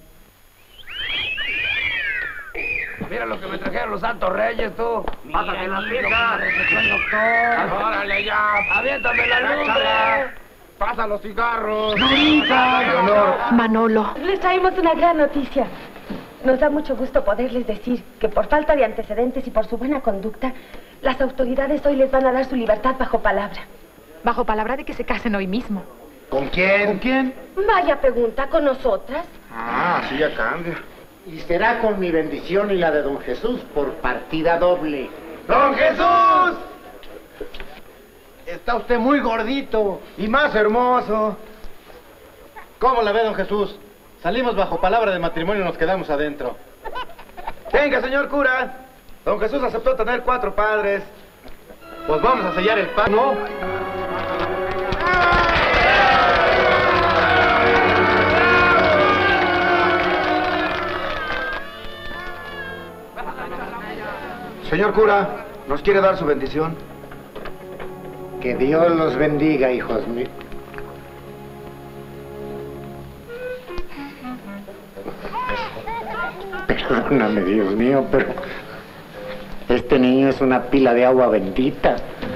Mira lo que me trajeron los Santos Reyes, tú. Pásate la pizza. Doctor. Órale ya. Aviéntame la lumbre. Pasa los cigarros. Manolo. Les traemos una gran noticia. Nos da mucho gusto poderles decir que por falta de antecedentes y por su buena conducta, las autoridades hoy les van a dar su libertad bajo palabra. Bajo palabra de que se casen hoy mismo. ¿Con quién? ¿Con quién? Vaya pregunta, ¿con nosotras? Ah, sí, ya cambia. Y será con mi bendición y la de don Jesús por partida doble. ¡Don Jesús! Está usted muy gordito y más hermoso. ¿Cómo la ve, don Jesús? Salimos bajo palabra de matrimonio y nos quedamos adentro. Venga, señor cura. Don Jesús aceptó tener 4 padres. Pues vamos a sellar el pacto, ¿no? Señor cura, ¿nos quiere dar su bendición? Que Dios los bendiga, hijos míos. Perdóname, Dios mío, pero este niño es una pila de agua bendita.